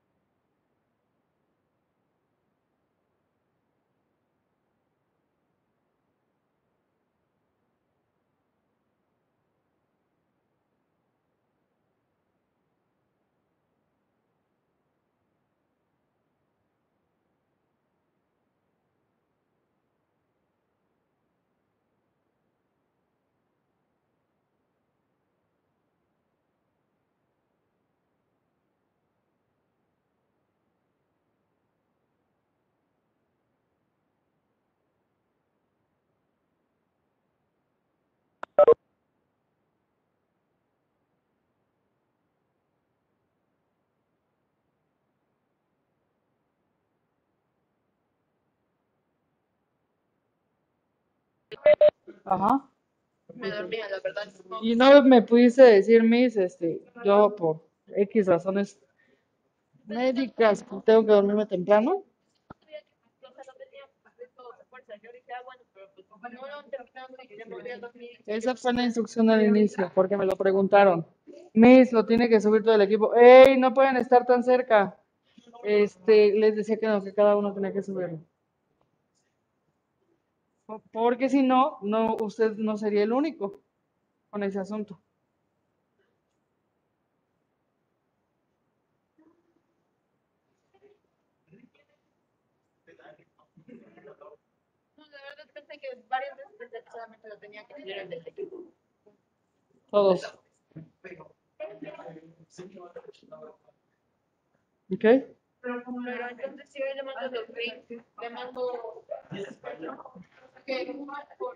[SPEAKER 1] Ajá.
[SPEAKER 8] Me dormía, la verdad. No,
[SPEAKER 1] Y no me pudiste decir, Miss, este, yo por X razones médicas tengo que dormirme temprano.
[SPEAKER 8] sabía que pues, o sea, no tenía pues, todo de fuerza. Yo dije, ah, bueno, pero pues no lo terminando y ya me voy a dormir.
[SPEAKER 1] Esa fue la instrucción al inicio, porque me lo preguntaron. Miss, lo tiene que subir todo el equipo. ¡Ey! No pueden estar tan cerca. Este, les decía que no, que cada uno tenía que subirlo. Po- Porque si no, no, usted no sería el único con ese asunto.
[SPEAKER 8] No, de verdad pensé que varias veces pensé que solamente lo tenía que tener el del equipo.
[SPEAKER 1] Todos. ¿Ok?
[SPEAKER 8] Pero entonces si hoy le mando los links, le mando que por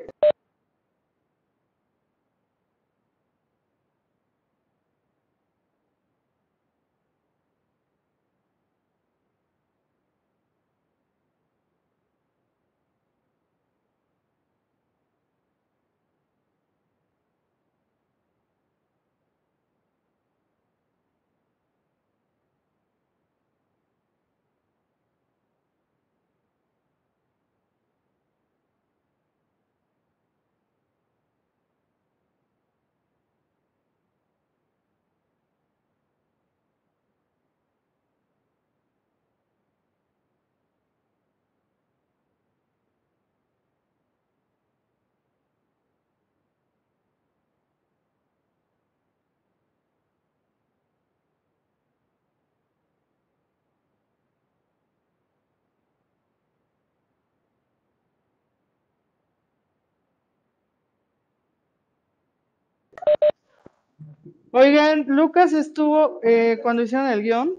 [SPEAKER 1] Oigan, Lucas estuvo eh, cuando hicieron el guión.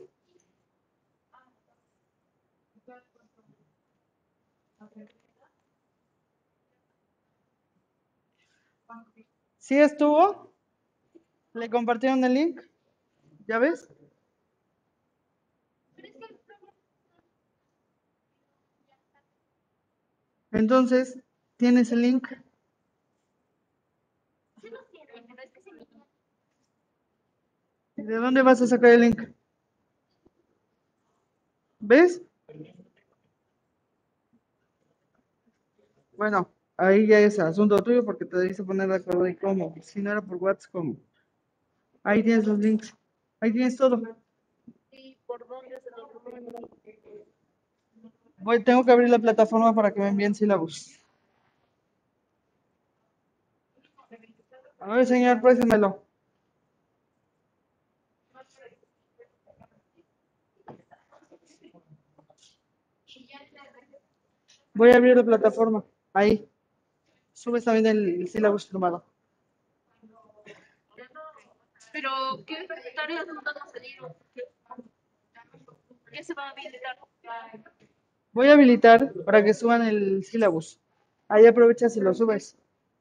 [SPEAKER 1] ¿Sí estuvo? ¿Le compartieron el link? ¿Ya ves? Entonces, ¿tienes el link? ¿De dónde vas a sacar el link? ¿Ves? Bueno, ahí ya es asunto tuyo porque te debiste poner de acuerdo de cómo. Si no era por WhatsApp, ¿cómo? Ahí tienes los links. Ahí tienes todo.
[SPEAKER 8] y por dónde se lo mando.
[SPEAKER 1] Voy, tengo que abrir la plataforma para que me envíen sílabus. A ver, señor, préstemelo. Voy a abrir la plataforma. Ahí. Subes también el sílabus firmado.
[SPEAKER 8] Pero ¿qué tareas nos van a salir? ¿Qué se va a habilitar?
[SPEAKER 1] Voy a habilitar para que suban el sílabus. Ahí aprovechas y lo subes.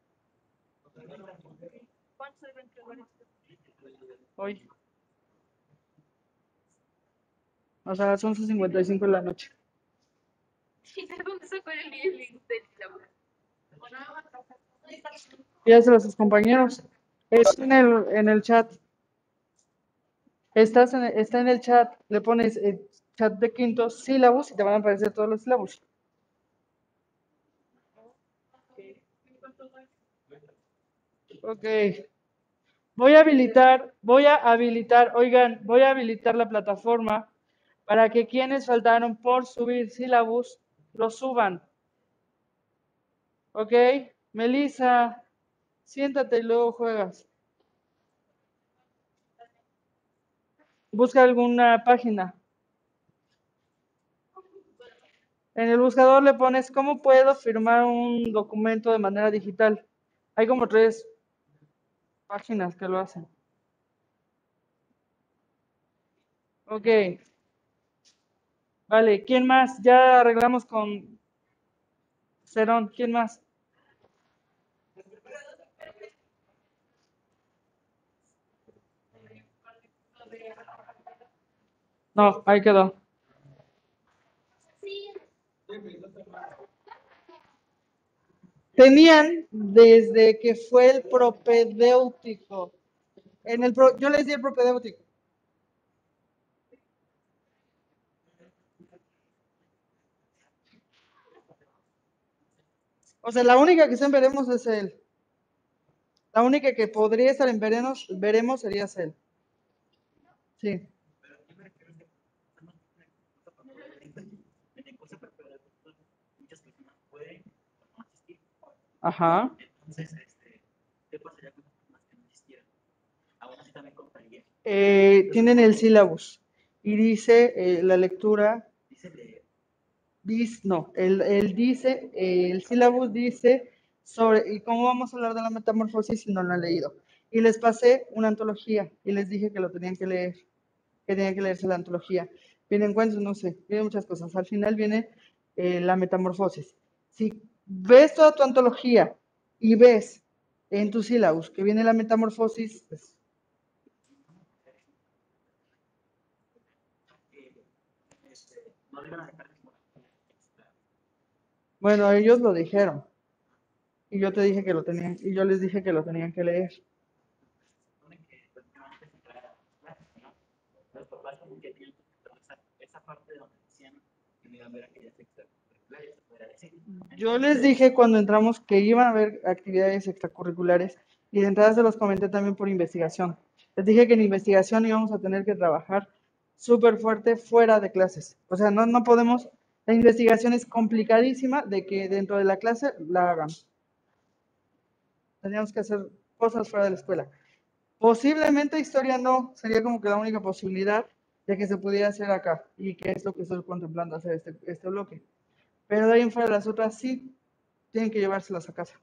[SPEAKER 8] ¿Cuánto se va a entregar esto?
[SPEAKER 1] Hoy. O sea, a las once cincuenta y cinco de la noche.
[SPEAKER 8] ¿Y de dónde sacó el link de la
[SPEAKER 1] Pídaselo a sus compañeros. Está en el, en el chat. Estás en, está en el chat. Le pones el chat de quinto sílabus y te van a aparecer todos los sílabus. Ok. Voy a habilitar, voy a habilitar, oigan, voy a habilitar la plataforma para que quienes faltaron por subir sílabus lo suban. Ok. Melissa, siéntate y luego juegas. Busca alguna página. En el buscador le pones ¿cómo puedo firmar un documento de manera digital? Hay como tres páginas que lo hacen. Ok. Vale, ¿quién más? Ya arreglamos con Cerón. ¿Quién más? No, ahí quedó. Tenían desde que fue el propedéutico. En el pro- yo les di el propedéutico. O sea, la única que está en veremos es él. La única que podría estar en veremos, veremos sería él. Sí. Ajá.
[SPEAKER 2] Entonces, este, ¿qué pasaría con las personas que no existieran? Aún así también contaría.
[SPEAKER 1] Eh, tienen el sílabus y dice eh, la lectura,
[SPEAKER 2] Dice leer.
[SPEAKER 1] dice, no, el, el dice, eh, el sílabus dice sobre, ¿y cómo vamos a hablar de la metamorfosis si no lo han leído? Y les pasé una antología y les dije que lo tenían que leer, que tenían que leerse la antología. Vienen cuentos, no sé, vienen muchas cosas. Al final viene eh, la metamorfosis. Si ves toda tu antología y ves en tu sílabus que viene la metamorfosis, pues,
[SPEAKER 2] Este, no le iban a dejar ninguna.
[SPEAKER 1] bueno, ellos lo dijeron. Y yo te dije que lo tenían, y yo les dije que lo tenían que leer.
[SPEAKER 2] Supone que prácticamente se trae ¿no? Los papás como que tienen esa, esa parte donde decían que no iba a haber aquellas extracurriculares, se podría decir.
[SPEAKER 1] Yo les dije cuando entramos que iban a haber actividades extracurriculares y de entrada se los comenté también por investigación. Les dije que en investigación íbamos a tener que trabajar súper fuerte fuera de clases. O sea, no, no podemos, la investigación es complicadísima de que dentro de la clase la hagan. Teníamos que hacer cosas fuera de la escuela. Posiblemente historia no, sería como que la única posibilidad de que se pudiera hacer acá y que es lo que estoy contemplando hacer este, este bloque. Pero de ahí en fuera las otras sí tienen que llevárselas a casa.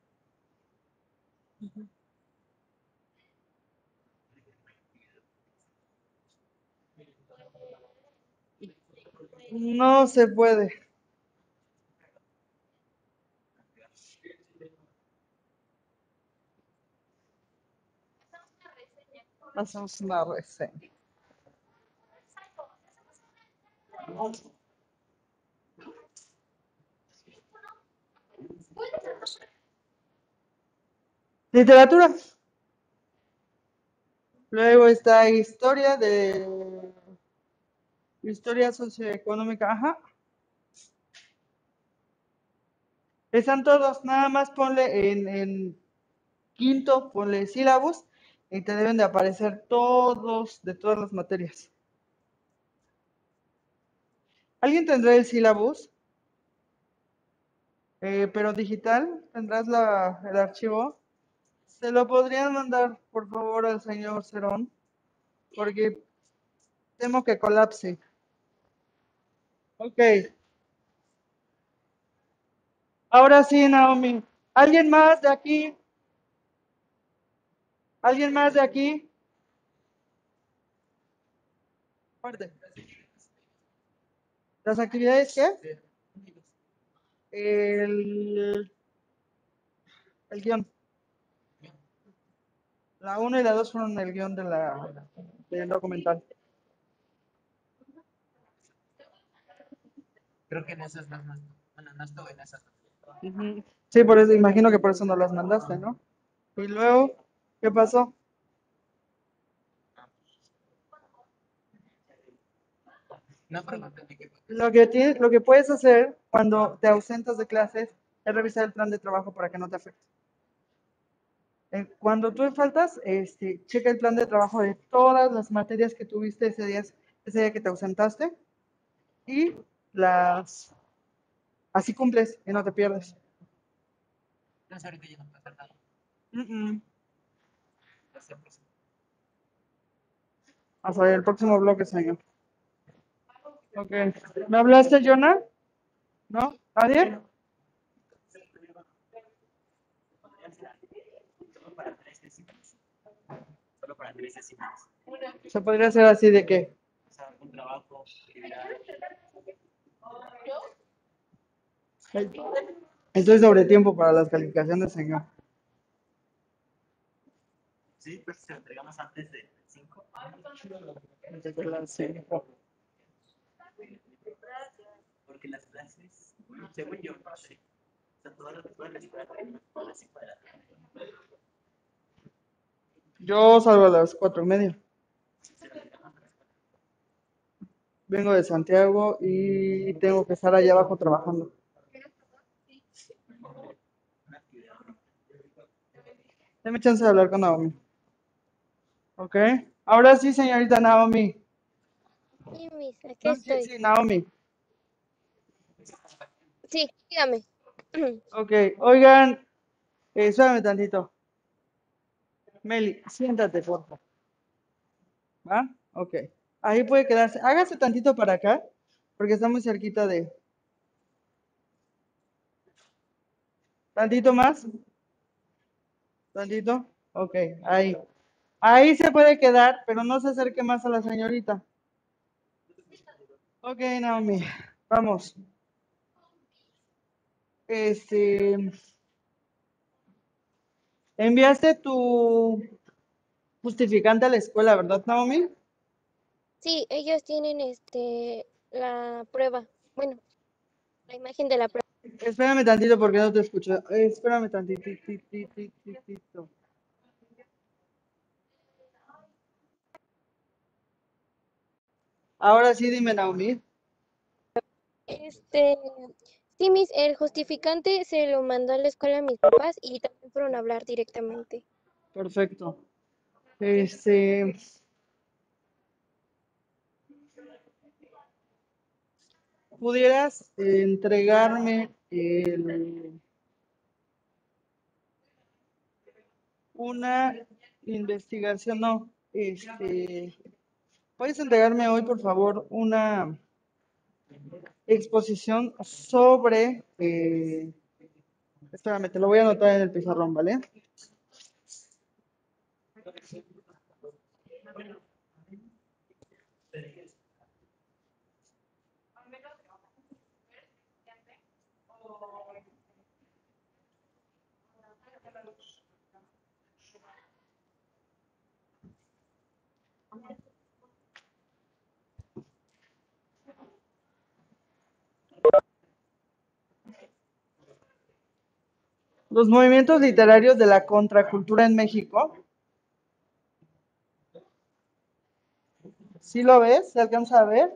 [SPEAKER 1] No se puede. Hacemos una reseña. Literatura. Luego está historia de historia socioeconómica. Ajá. Están todos. Nada más ponle en, en quinto, ponle sílabus y te deben de aparecer todos de todas las materias. ¿Alguien tendrá el sílabus? Eh, pero digital, ¿tendrás la, el archivo? ¿Se lo podrían mandar, por favor, al señor Cerón? Porque temo que colapse. Ok. Ahora sí, Naomi. ¿Alguien más de aquí? ¿Alguien más de aquí? Fuerte. ¿Las actividades qué? El, el guión. La uno y la dos fueron el guión de la, del documental.
[SPEAKER 2] Creo que en esas no, no, bueno, no estuve en esas.
[SPEAKER 1] Ujú. Sí, por eso, imagino que por eso no las mandaste, ¿no? Y luego, ¿qué pasó?
[SPEAKER 2] No, pero no tenía que.
[SPEAKER 1] Lo que, tienes, lo que puedes hacer cuando te ausentas de clases es revisar el plan de trabajo para que no te afecte. Eh, Cuando tú faltas, este, checa el plan de trabajo de todas las materias que tuviste ese día, ese día que te ausentaste y las así cumples y no te pierdes.
[SPEAKER 2] No sé, ahorita ya no puedo hacer nada.
[SPEAKER 1] Mm, mm.
[SPEAKER 2] Hasta el próximo.
[SPEAKER 1] Hasta el próximo bloque, señor. Ok. ¿Me hablaste, Jonah? ¿No? ¿Nadie?
[SPEAKER 2] Solo para tres décimas. Solo para tres décimas.
[SPEAKER 1] Se podría hacer así de que.
[SPEAKER 2] O sea, un trabajo, actividad.
[SPEAKER 1] Estoy sobre tiempo para las calificaciones, señor.
[SPEAKER 2] Sí, pero si lo entregamos antes de cinco.
[SPEAKER 1] Desde las cinco.
[SPEAKER 2] Porque las clases, según yo, no sé. O sea, todas las todas las escuelas a las cinco de la tarde.
[SPEAKER 1] Yo salgo a las cuatro y media. Vengo de Santiago y tengo que estar allá abajo trabajando. Deme chance de hablar con Naomi. Ok. Ahora sí, señorita Naomi.
[SPEAKER 3] Sí, Miss, aquí
[SPEAKER 1] No, sí,
[SPEAKER 3] estoy.
[SPEAKER 1] sí, Naomi.
[SPEAKER 3] Sí, dígame.
[SPEAKER 1] Ok, oigan, eh, espérame tantito. Meli, siéntate, por favor. ¿Va? Ok. Ahí puede quedarse. Hágase tantito para acá, porque está muy cerquita de... ¿Tantito más? ¿Tantito? Ok, ahí. Ahí se puede quedar, pero no se acerque más a la señorita. Ok, Naomi, vamos. Este, enviaste tu justificante a la escuela, ¿verdad, Naomi?
[SPEAKER 3] Sí, ellos tienen este la prueba. Bueno, la imagen de la prueba.
[SPEAKER 1] Espérame tantito porque no te escucho. Eh, espérame tantito. Ahora sí, dime, Naomi.
[SPEAKER 3] Este, sí, mis, el justificante se lo mandó a la escuela a mis papás y también fueron a hablar directamente.
[SPEAKER 1] Perfecto. Este, ¿pudieras eh, entregarme el- una investigación? No, este, ¿puedes entregarme hoy, por favor, una exposición sobre, eh, espérame, te lo voy a anotar en el pizarrón, ¿vale? Los movimientos literarios de la contracultura en México. ¿Sí lo ves? ¿Se alcanza a ver?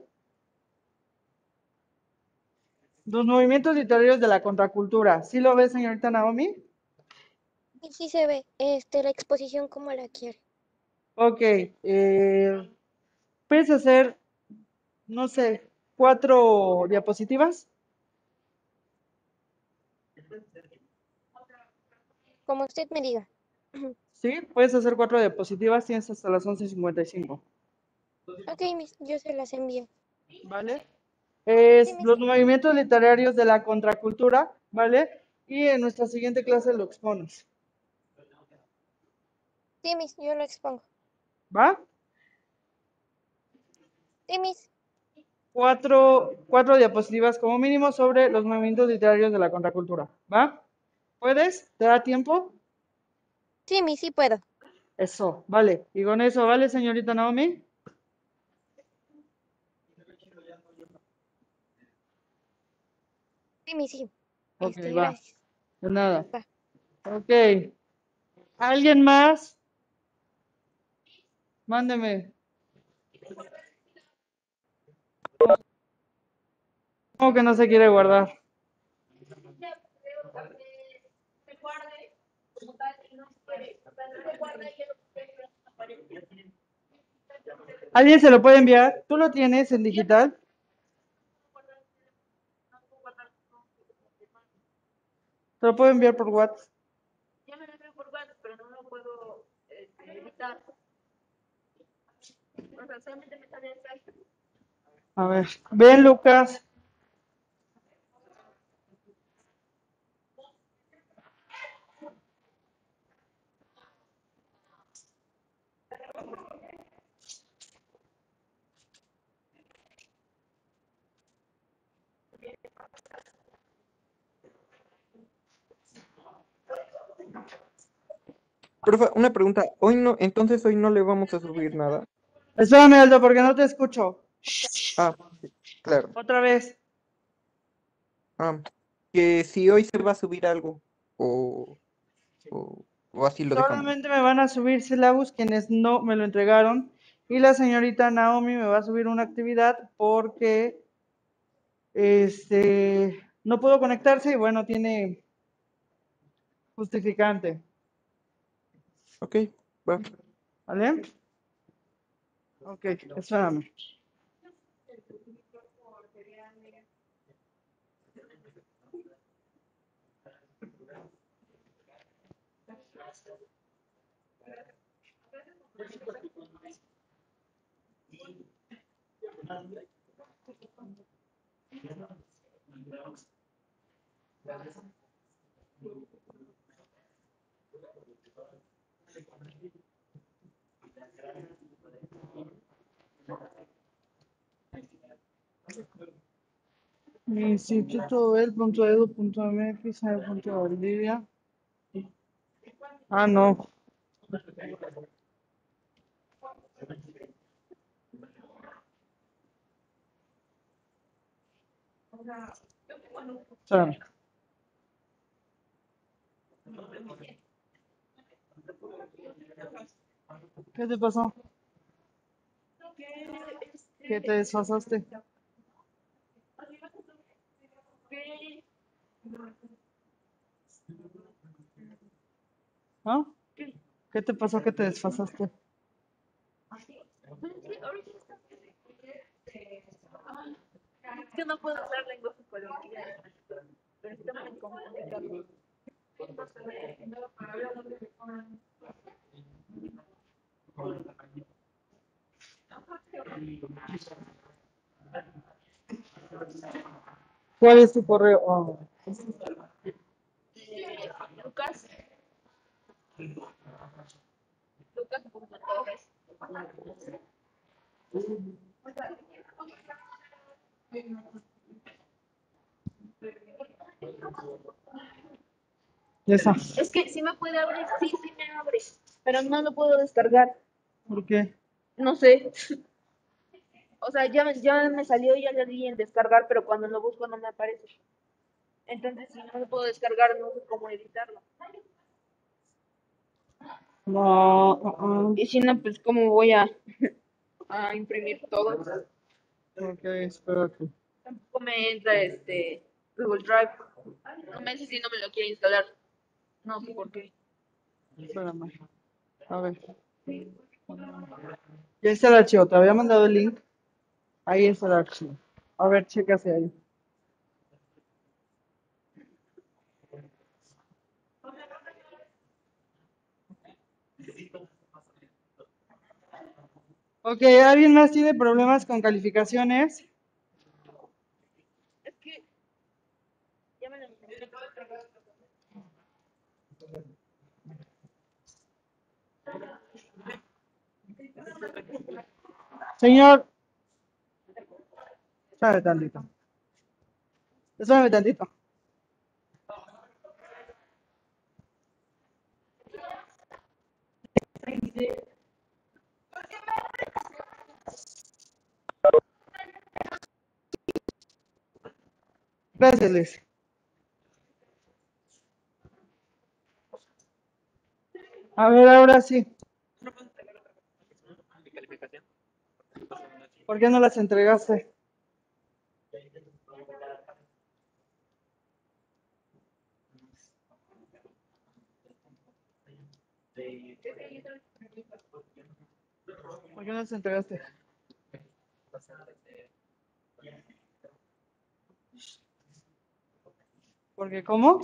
[SPEAKER 1] Los movimientos literarios de la contracultura. ¿Sí lo ves, señorita Naomi?
[SPEAKER 3] Sí, sí se ve, este, la exposición como la quiere.
[SPEAKER 1] Ok. eh, ¿puedes hacer, no sé, cuatro diapositivas?
[SPEAKER 3] Como usted me diga.
[SPEAKER 1] Sí, puedes hacer cuatro diapositivas. Tienes hasta las once cincuenta y cinco.
[SPEAKER 3] Ok, mis, yo se las envío.
[SPEAKER 1] ¿Vale?
[SPEAKER 3] Sí,
[SPEAKER 1] Es
[SPEAKER 3] mis,
[SPEAKER 1] los movimientos literarios de la contracultura, ¿vale? Y en nuestra siguiente clase lo expones.
[SPEAKER 3] sí, mis, yo lo expongo.
[SPEAKER 1] ¿Va?
[SPEAKER 3] Sí, mis,
[SPEAKER 1] Cuatro, cuatro diapositivas como mínimo sobre los movimientos literarios de la contracultura. ¿Va? ¿Puedes? ¿Te da tiempo?
[SPEAKER 3] sí, mis, sí puedo.
[SPEAKER 1] Eso, vale. Y con eso, ¿vale, señorita Naomi?
[SPEAKER 3] Sí, mis, sí.
[SPEAKER 1] Ok,
[SPEAKER 3] Este,
[SPEAKER 1] va.
[SPEAKER 3] gracias.
[SPEAKER 1] De nada.
[SPEAKER 3] Va.
[SPEAKER 1] Ok. ¿Alguien más? Mándeme. ¿Cómo que no se quiere guardar? ¿Alguien se lo puede enviar? ¿Tú lo tienes en digital? ¿Te lo puedo enviar por WhatsApp?
[SPEAKER 8] Ya me lo envió por WhatsApp, pero no lo puedo este, editar. O sea, solamente me sale el Facebook.
[SPEAKER 1] A ver. Ven, Lucas.
[SPEAKER 7] Profe, una pregunta. Hoy no, entonces hoy no le vamos a subir nada.
[SPEAKER 1] Espérame, Aldo, porque no te escucho.
[SPEAKER 7] Ah, sí, claro.
[SPEAKER 1] Otra vez.
[SPEAKER 7] Ah, que si hoy se va a subir algo o, o, o así lo dejamos.
[SPEAKER 1] Solamente me van a subir sílabus quienes no me lo entregaron. Y la señorita Naomi me va a subir una actividad porque este no pudo conectarse y bueno, tiene justificante.
[SPEAKER 7] Ok, va.
[SPEAKER 1] ¿Vale? Ok, espérame. institutoel.edu.mx, Valdivia. Ah, no. Espérame. ¿Qué te pasó? ¿Qué te desfasaste? ¿Ah? ¿Qué te pasó que te desfasaste?
[SPEAKER 8] Es que no puedo usar lenguaje coloquial. Pero está muy complicado.
[SPEAKER 1] ¿Cuál es tu correo? Oh.
[SPEAKER 8] Lucas. Lucas.torres.
[SPEAKER 1] Esa.
[SPEAKER 8] Es que sí me puede abrir, sí, sí me abre, pero no lo puedo descargar.
[SPEAKER 1] ¿Por qué?
[SPEAKER 8] No sé. O sea, ya, me- ya me salió, ya le di en descargar, pero cuando lo busco no me aparece. Entonces, si no lo puedo descargar, no sé cómo editarlo.
[SPEAKER 1] No. uh-uh.
[SPEAKER 8] Y si no, pues cómo voy a, a imprimir todo.
[SPEAKER 1] Ok, espérate.
[SPEAKER 8] Tampoco me entra este Google Drive. No me dice si no me lo quiere instalar. No sé por qué.
[SPEAKER 1] Espérame. A ver. Ya está el archivo. Te había mandado el link. Ahí está el archivo. A ver, chécase ahí. Ok, ¿alguien más tiene problemas con calificaciones?
[SPEAKER 8] Es que ya me lo encontré.
[SPEAKER 1] Señor, espérame tantito. Espérame tantito. Gracias, Liz. A ver, ahora sí. ¿Por qué no las entregaste? ¿Por qué no las entregaste? Porque ¿cómo?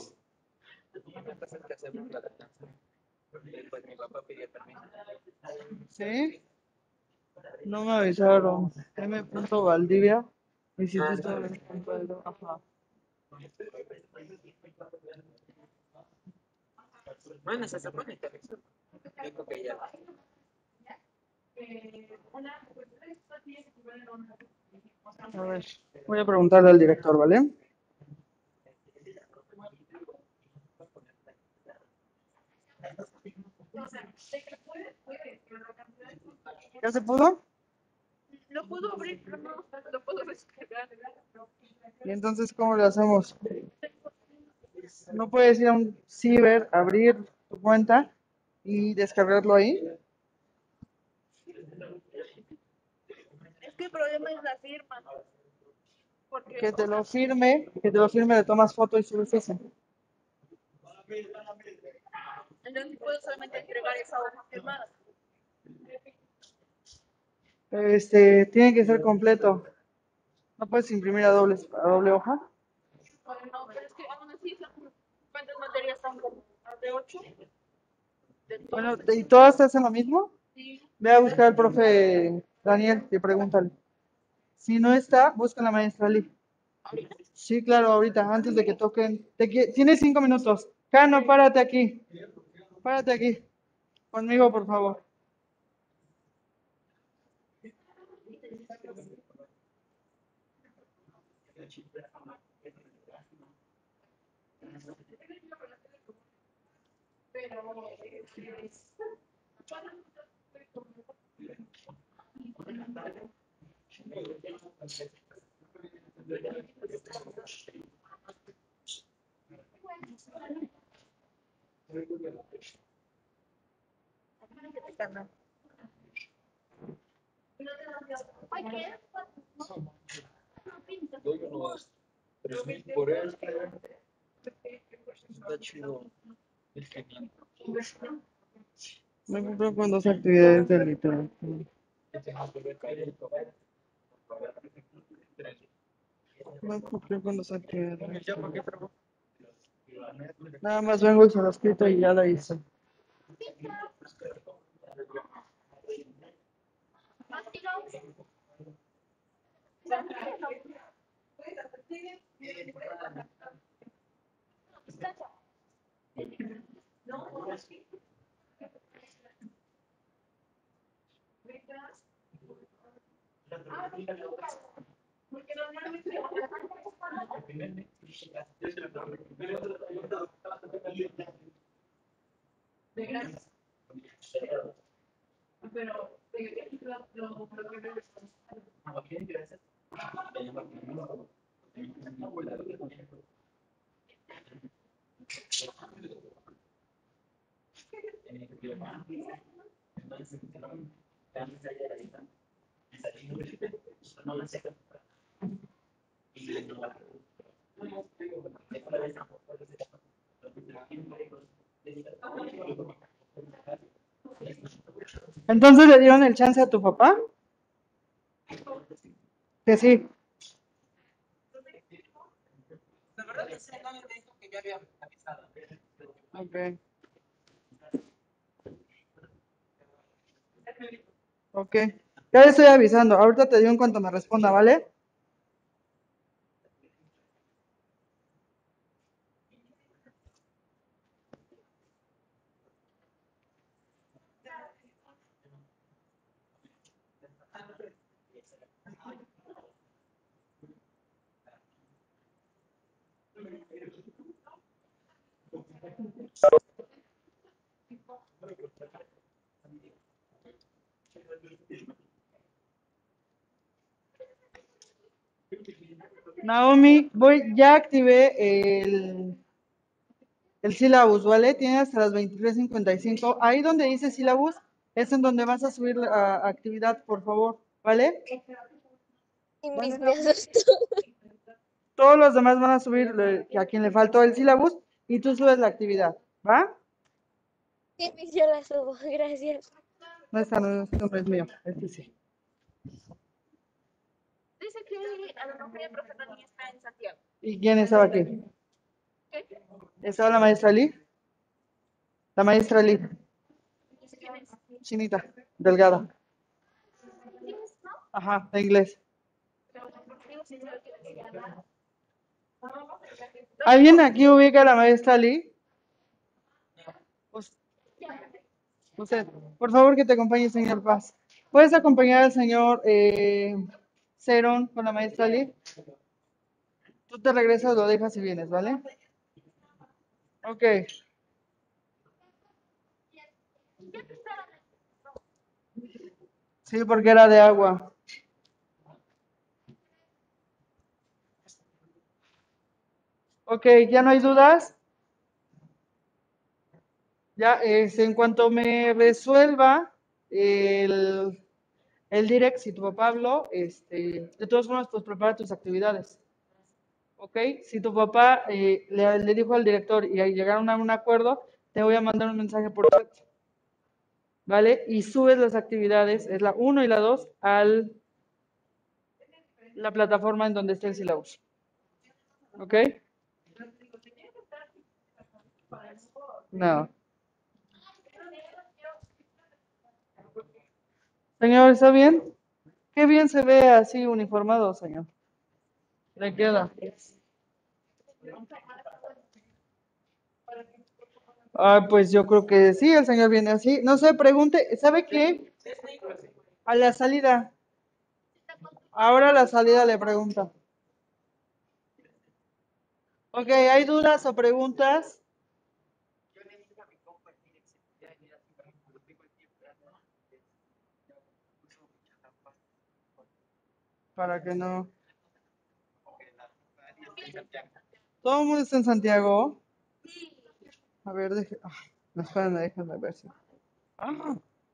[SPEAKER 1] ¿Sí? No me avisaron. M. Valdivia. Instituto. Ajá.
[SPEAKER 9] Bueno, se supone que yo creo que ya.
[SPEAKER 1] A ver, voy a preguntarle al director, ¿vale? ¿Ya se pudo?
[SPEAKER 8] Lo puedo abrir, pero no lo puedo descargar.
[SPEAKER 1] ¿Y entonces cómo lo hacemos? ¿No puedes ir a un ciber, abrir tu cuenta y descargarlo ahí?
[SPEAKER 8] Es que el problema es la firma. Porque,
[SPEAKER 1] Que te
[SPEAKER 8] o
[SPEAKER 1] lo
[SPEAKER 8] sea,
[SPEAKER 1] firme, que te lo firme, le tomas foto y subes eso.
[SPEAKER 8] entonces puedo solamente entregar esa hoja firmada.
[SPEAKER 1] Este, tiene que ser completo. ¿No puedes imprimir a doble, a doble hoja?
[SPEAKER 8] No, pero es que aún así son, ¿cuántas materias son? ¿Como de ocho?
[SPEAKER 1] Bueno, ¿y todas te hacen lo mismo? Ve a buscar al profe Daniel y pregúntale. Si no está, busca a la maestra Lee. Sí, claro, ahorita, antes de que toquen. Te qui- Tienes cinco minutos. Cano, párate aquí. Párate aquí. Conmigo, por favor. Me cumplo con dos actividades de literatura. Me cumplo con dos actividades. Nada más vengo y se lo escrito y ya la hice. Entonces le dieron el chance a tu papá. Que sí. Ok. Ok. Ya le estoy avisando. Ahorita te digo en cuanto me responda, ¿vale? Naomi, voy, ya activé el, el syllabus, ¿vale? Tiene hasta las veintitrés cincuenta y cinco. Ahí donde dice syllabus es en donde vas a subir la a, actividad, por favor, ¿vale?
[SPEAKER 3] Y
[SPEAKER 1] ¿Vale,
[SPEAKER 3] mis me
[SPEAKER 1] Naomi?
[SPEAKER 3] asustó.
[SPEAKER 1] Todos los demás van a subir le- a quien le faltó el syllabus y tú subes la actividad, ¿va?
[SPEAKER 3] Sí, mis, yo la subo. Gracias.
[SPEAKER 1] No, esta no, esto no es mío, este sí.
[SPEAKER 8] Dice que a lo mejor el profe Dani está en Santiago.
[SPEAKER 1] ¿Y quién estaba aquí?
[SPEAKER 8] ¿Qué?
[SPEAKER 1] ¿Estaba la maestra Lee? La maestra Lee,
[SPEAKER 8] ¿Quién es?
[SPEAKER 1] chinita, delgada.
[SPEAKER 8] ¿Quién es? ¿No?
[SPEAKER 1] Ajá, de inglés.
[SPEAKER 8] Pero digo si sabe quién es.
[SPEAKER 1] ¿Alguien aquí ubica a la maestra Lee? Us- Usted, por favor que te acompañe, señor Paz. ¿Puedes acompañar al señor eh, Cerón con la maestra Lee? Tú te regresas, lo dejas y vienes, ¿vale? Ok. Sí, porque era de agua. Ok, ¿ya no hay dudas? Ya, este, en cuanto me resuelva el, el direct, si tu papá habló, este, de todas formas, pues prepara tus actividades. ¿Ok? Si tu papá eh, le, le dijo al director y llegaron a un acuerdo, te voy a mandar un mensaje por chat. ¿Vale? Y subes las actividades, es la uno y la dos, a la plataforma en donde esté el syllabus. ¿Ok? No. Señor, ¿está bien? Qué bien se ve así uniformado, señor. Le queda. Ah, pues yo creo que sí, el señor viene así. No sé, pregunte, ¿sabe qué? A la salida. Ahora a la salida le pregunto. Ok, ¿hay dudas o preguntas? Para que no. ¿Todo el mundo está en Santiago? A ver, déjenme, espérame, déjenme ver si. Ah,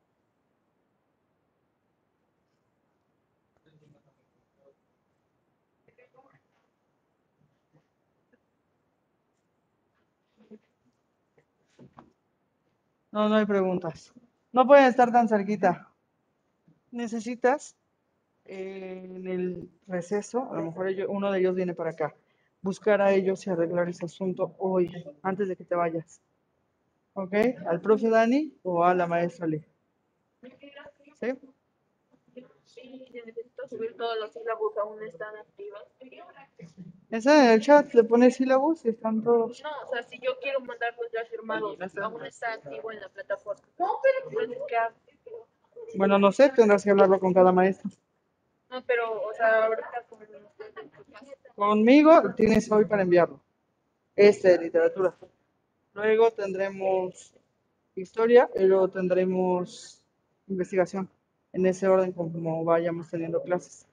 [SPEAKER 1] no, no hay preguntas. No pueden estar tan cerquita. ¿Necesitas eh, en el receso? A lo mejor ellos- uno de ellos viene para acá. Buscar a ellos y arreglar ese asunto hoy, antes de que te vayas. ¿Ok? ¿Al profe Dani o a la maestra Lee? ¿Sí?
[SPEAKER 8] Sí, necesito subir todos los sílabos, aún están activos.
[SPEAKER 1] Esa en el chat le pone sílabos y están todos.
[SPEAKER 8] No, o sea, si yo quiero mandarlos ya firmados, aún está activo en la plataforma. No, pero entonces, ¿qué hago?
[SPEAKER 1] Bueno, no sé, tendrás que hablarlo con cada maestro.
[SPEAKER 8] No, pero, o sea, ahorita con ustedes en tu casa.
[SPEAKER 1] Conmigo tienes hoy para enviarlo. Este de literatura. Luego tendremos historia y luego tendremos investigación. En ese orden como vayamos teniendo clases.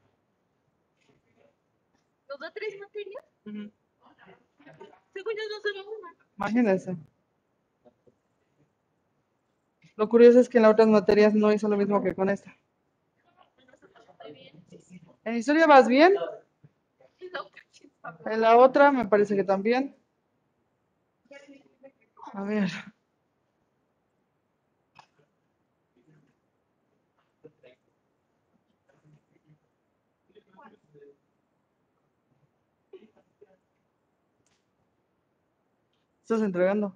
[SPEAKER 8] ¿Nos da tres materias?
[SPEAKER 1] Ujú.
[SPEAKER 8] Según yo, no solo una.
[SPEAKER 1] Imagínense. Lo curioso es que en las otras materias no hizo lo mismo que con esta. ¿En historia vas bien? En la otra me parece que también. A ver. ¿Estás entregando?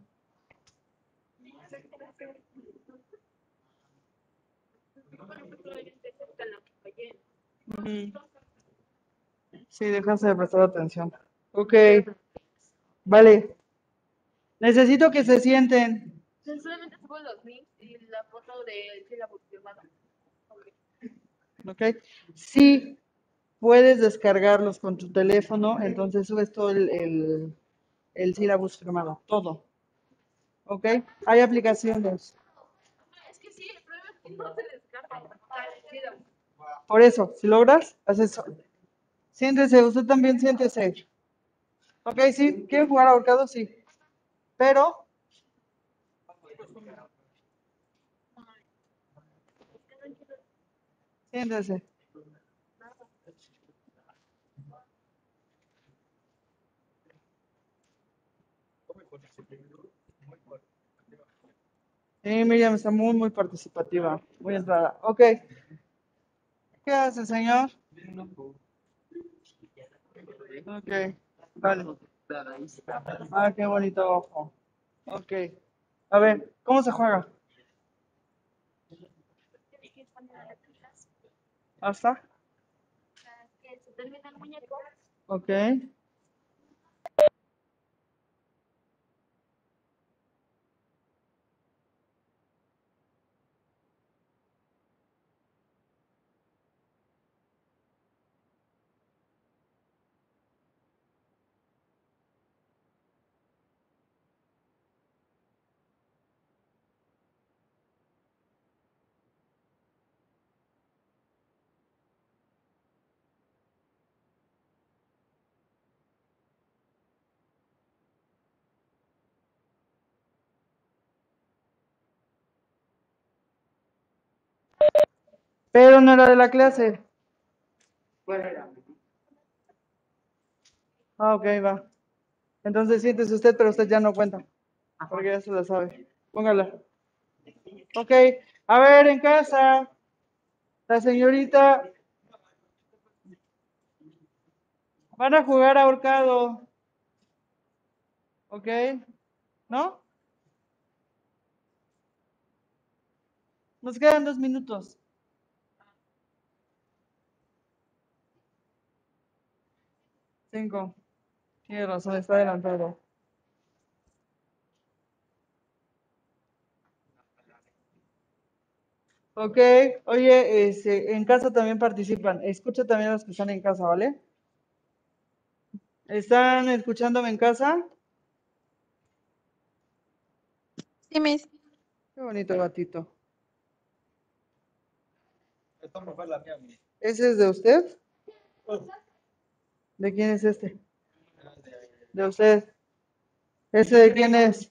[SPEAKER 1] Ujú. Sí, dejaste de prestar atención. Ok, vale. Necesito que se sienten.
[SPEAKER 8] Solamente subo los links y la foto del sílabo firmado.
[SPEAKER 1] Ok. Sí, puedes descargarlos con tu teléfono, entonces subes todo el, el, el sílabus firmado, todo. ¿Ok? Hay aplicaciones.
[SPEAKER 8] Es que sí, el problema es que no se descarga. O sea, el sílabo.
[SPEAKER 1] Por eso, si logras, haces eso. Siéntese, usted también siéntese. Ok, sí, ¿quieren jugar ahorcado? Sí. Pero, siéntese. Sí, Miriam está muy, muy participativa, muy entrada. Ok, ¿qué hace, señor? Ok, vale. Ah, qué bonito ojo. Ok. A ver, ¿cómo se juega? ¿Hasta?
[SPEAKER 8] Que se termina el muñeco.
[SPEAKER 1] Ok. Pero no era de la clase. Ah, ok, va. Entonces siéntese usted, pero usted ya no cuenta. Porque ya se lo sabe. Póngala. Ok. A ver, en casa. La señorita. Van a jugar ahorcado. ¿Ok? ¿No? Nos quedan dos minutos. Cinco. Tiene razón, está adelantado. Ok, oye, este, en casa también participan. Escucha también a los que están en casa, ¿vale? ¿Están escuchándome en casa?
[SPEAKER 4] Sí, Miss.
[SPEAKER 1] Qué bonito gatito.
[SPEAKER 6] Esta no fue la mía, mi.
[SPEAKER 1] ¿Ese es de usted? ¿De quién es este? De usted. ¿Ese de quién es?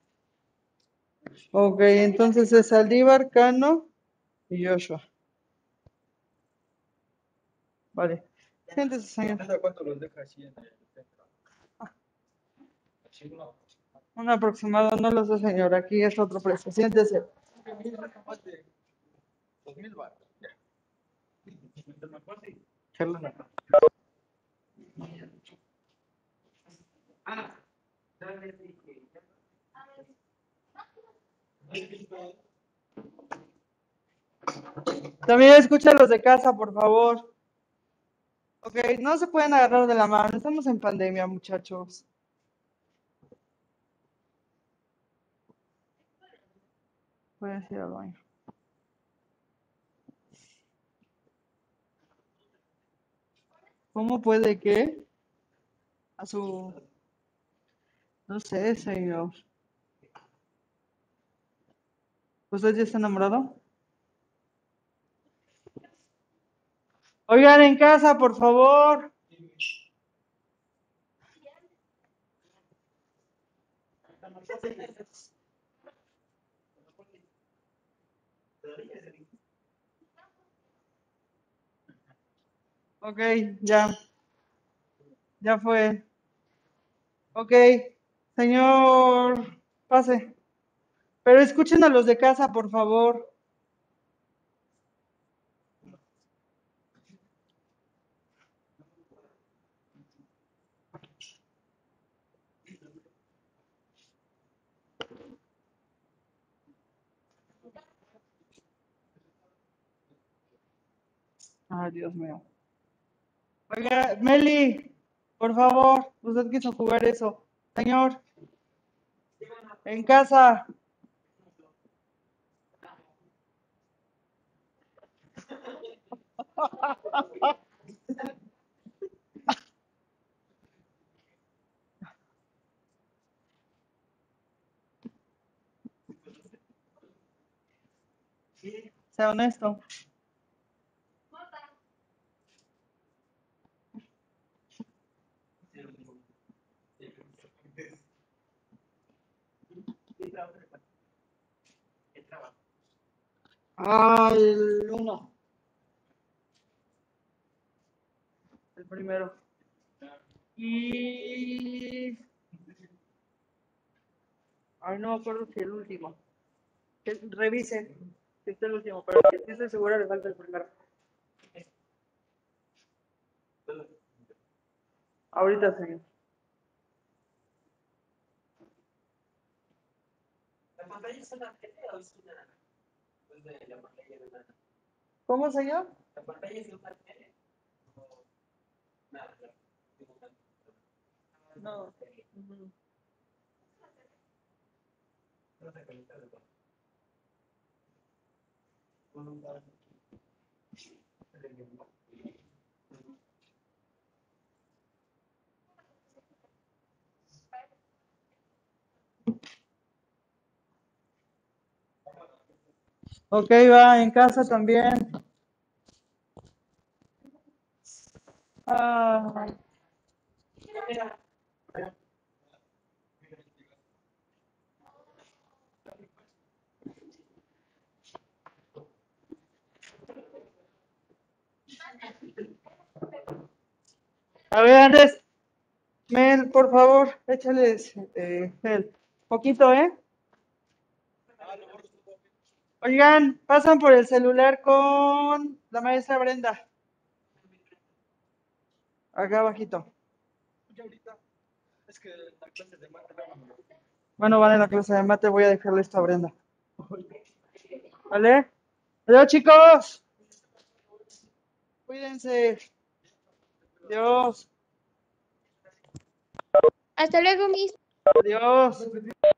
[SPEAKER 1] Ok, entonces es Saldívar, Cano y Joshua. Vale. Siéntese, señor.
[SPEAKER 6] ¿Cuánto los deja así en el centro? Así no.
[SPEAKER 1] Un aproximado, no lo sé, señor. Aquí es otro precio. Siéntese.
[SPEAKER 6] Dos mil baros. Ya.
[SPEAKER 1] También escucha a los de casa, por favor. Ok, no se pueden agarrar de la mano. Estamos en pandemia, muchachos. Puedes ir al baño. ¿Cómo puede que? A su... No sé, señor. ¿Usted ya está enamorado? Oigan, en casa, por favor. Ok, ya. Ya fue. Ok, señor, pase. Pero escuchen a los de casa, por favor. Ay, Dios mío. Oiga, Meli, por favor, usted quiso jugar eso. Señor, en casa. Sea honesto. Ah, el uno. El primero. Y... Ay, no me acuerdo si el último. Que revise si está el último, pero que sí estoy segura le falta el primero. Ahorita, señor.
[SPEAKER 9] ¿La pantalla es una tele o es una? Es de la pantalla de una.
[SPEAKER 1] ¿Cómo, señor?
[SPEAKER 9] ¿La pantalla es de una tele? O nada,
[SPEAKER 1] No. Ujú.
[SPEAKER 9] no se conecta de todo.
[SPEAKER 1] Ok, va, en casa también. Ah, a ver, Andrés, Mel, por favor, échales eh, gel. Poquito, ¿eh? Oigan, pasan por el celular con la maestra Brenda. Acá abajito.
[SPEAKER 6] Es que la clase de mate no.
[SPEAKER 1] Bueno, van en la clase de mate, voy a dejarle esto a Brenda. ¿Vale? Adiós, chicos. Cuídense. Dios.
[SPEAKER 3] Hasta luego, Miss.
[SPEAKER 1] Adiós.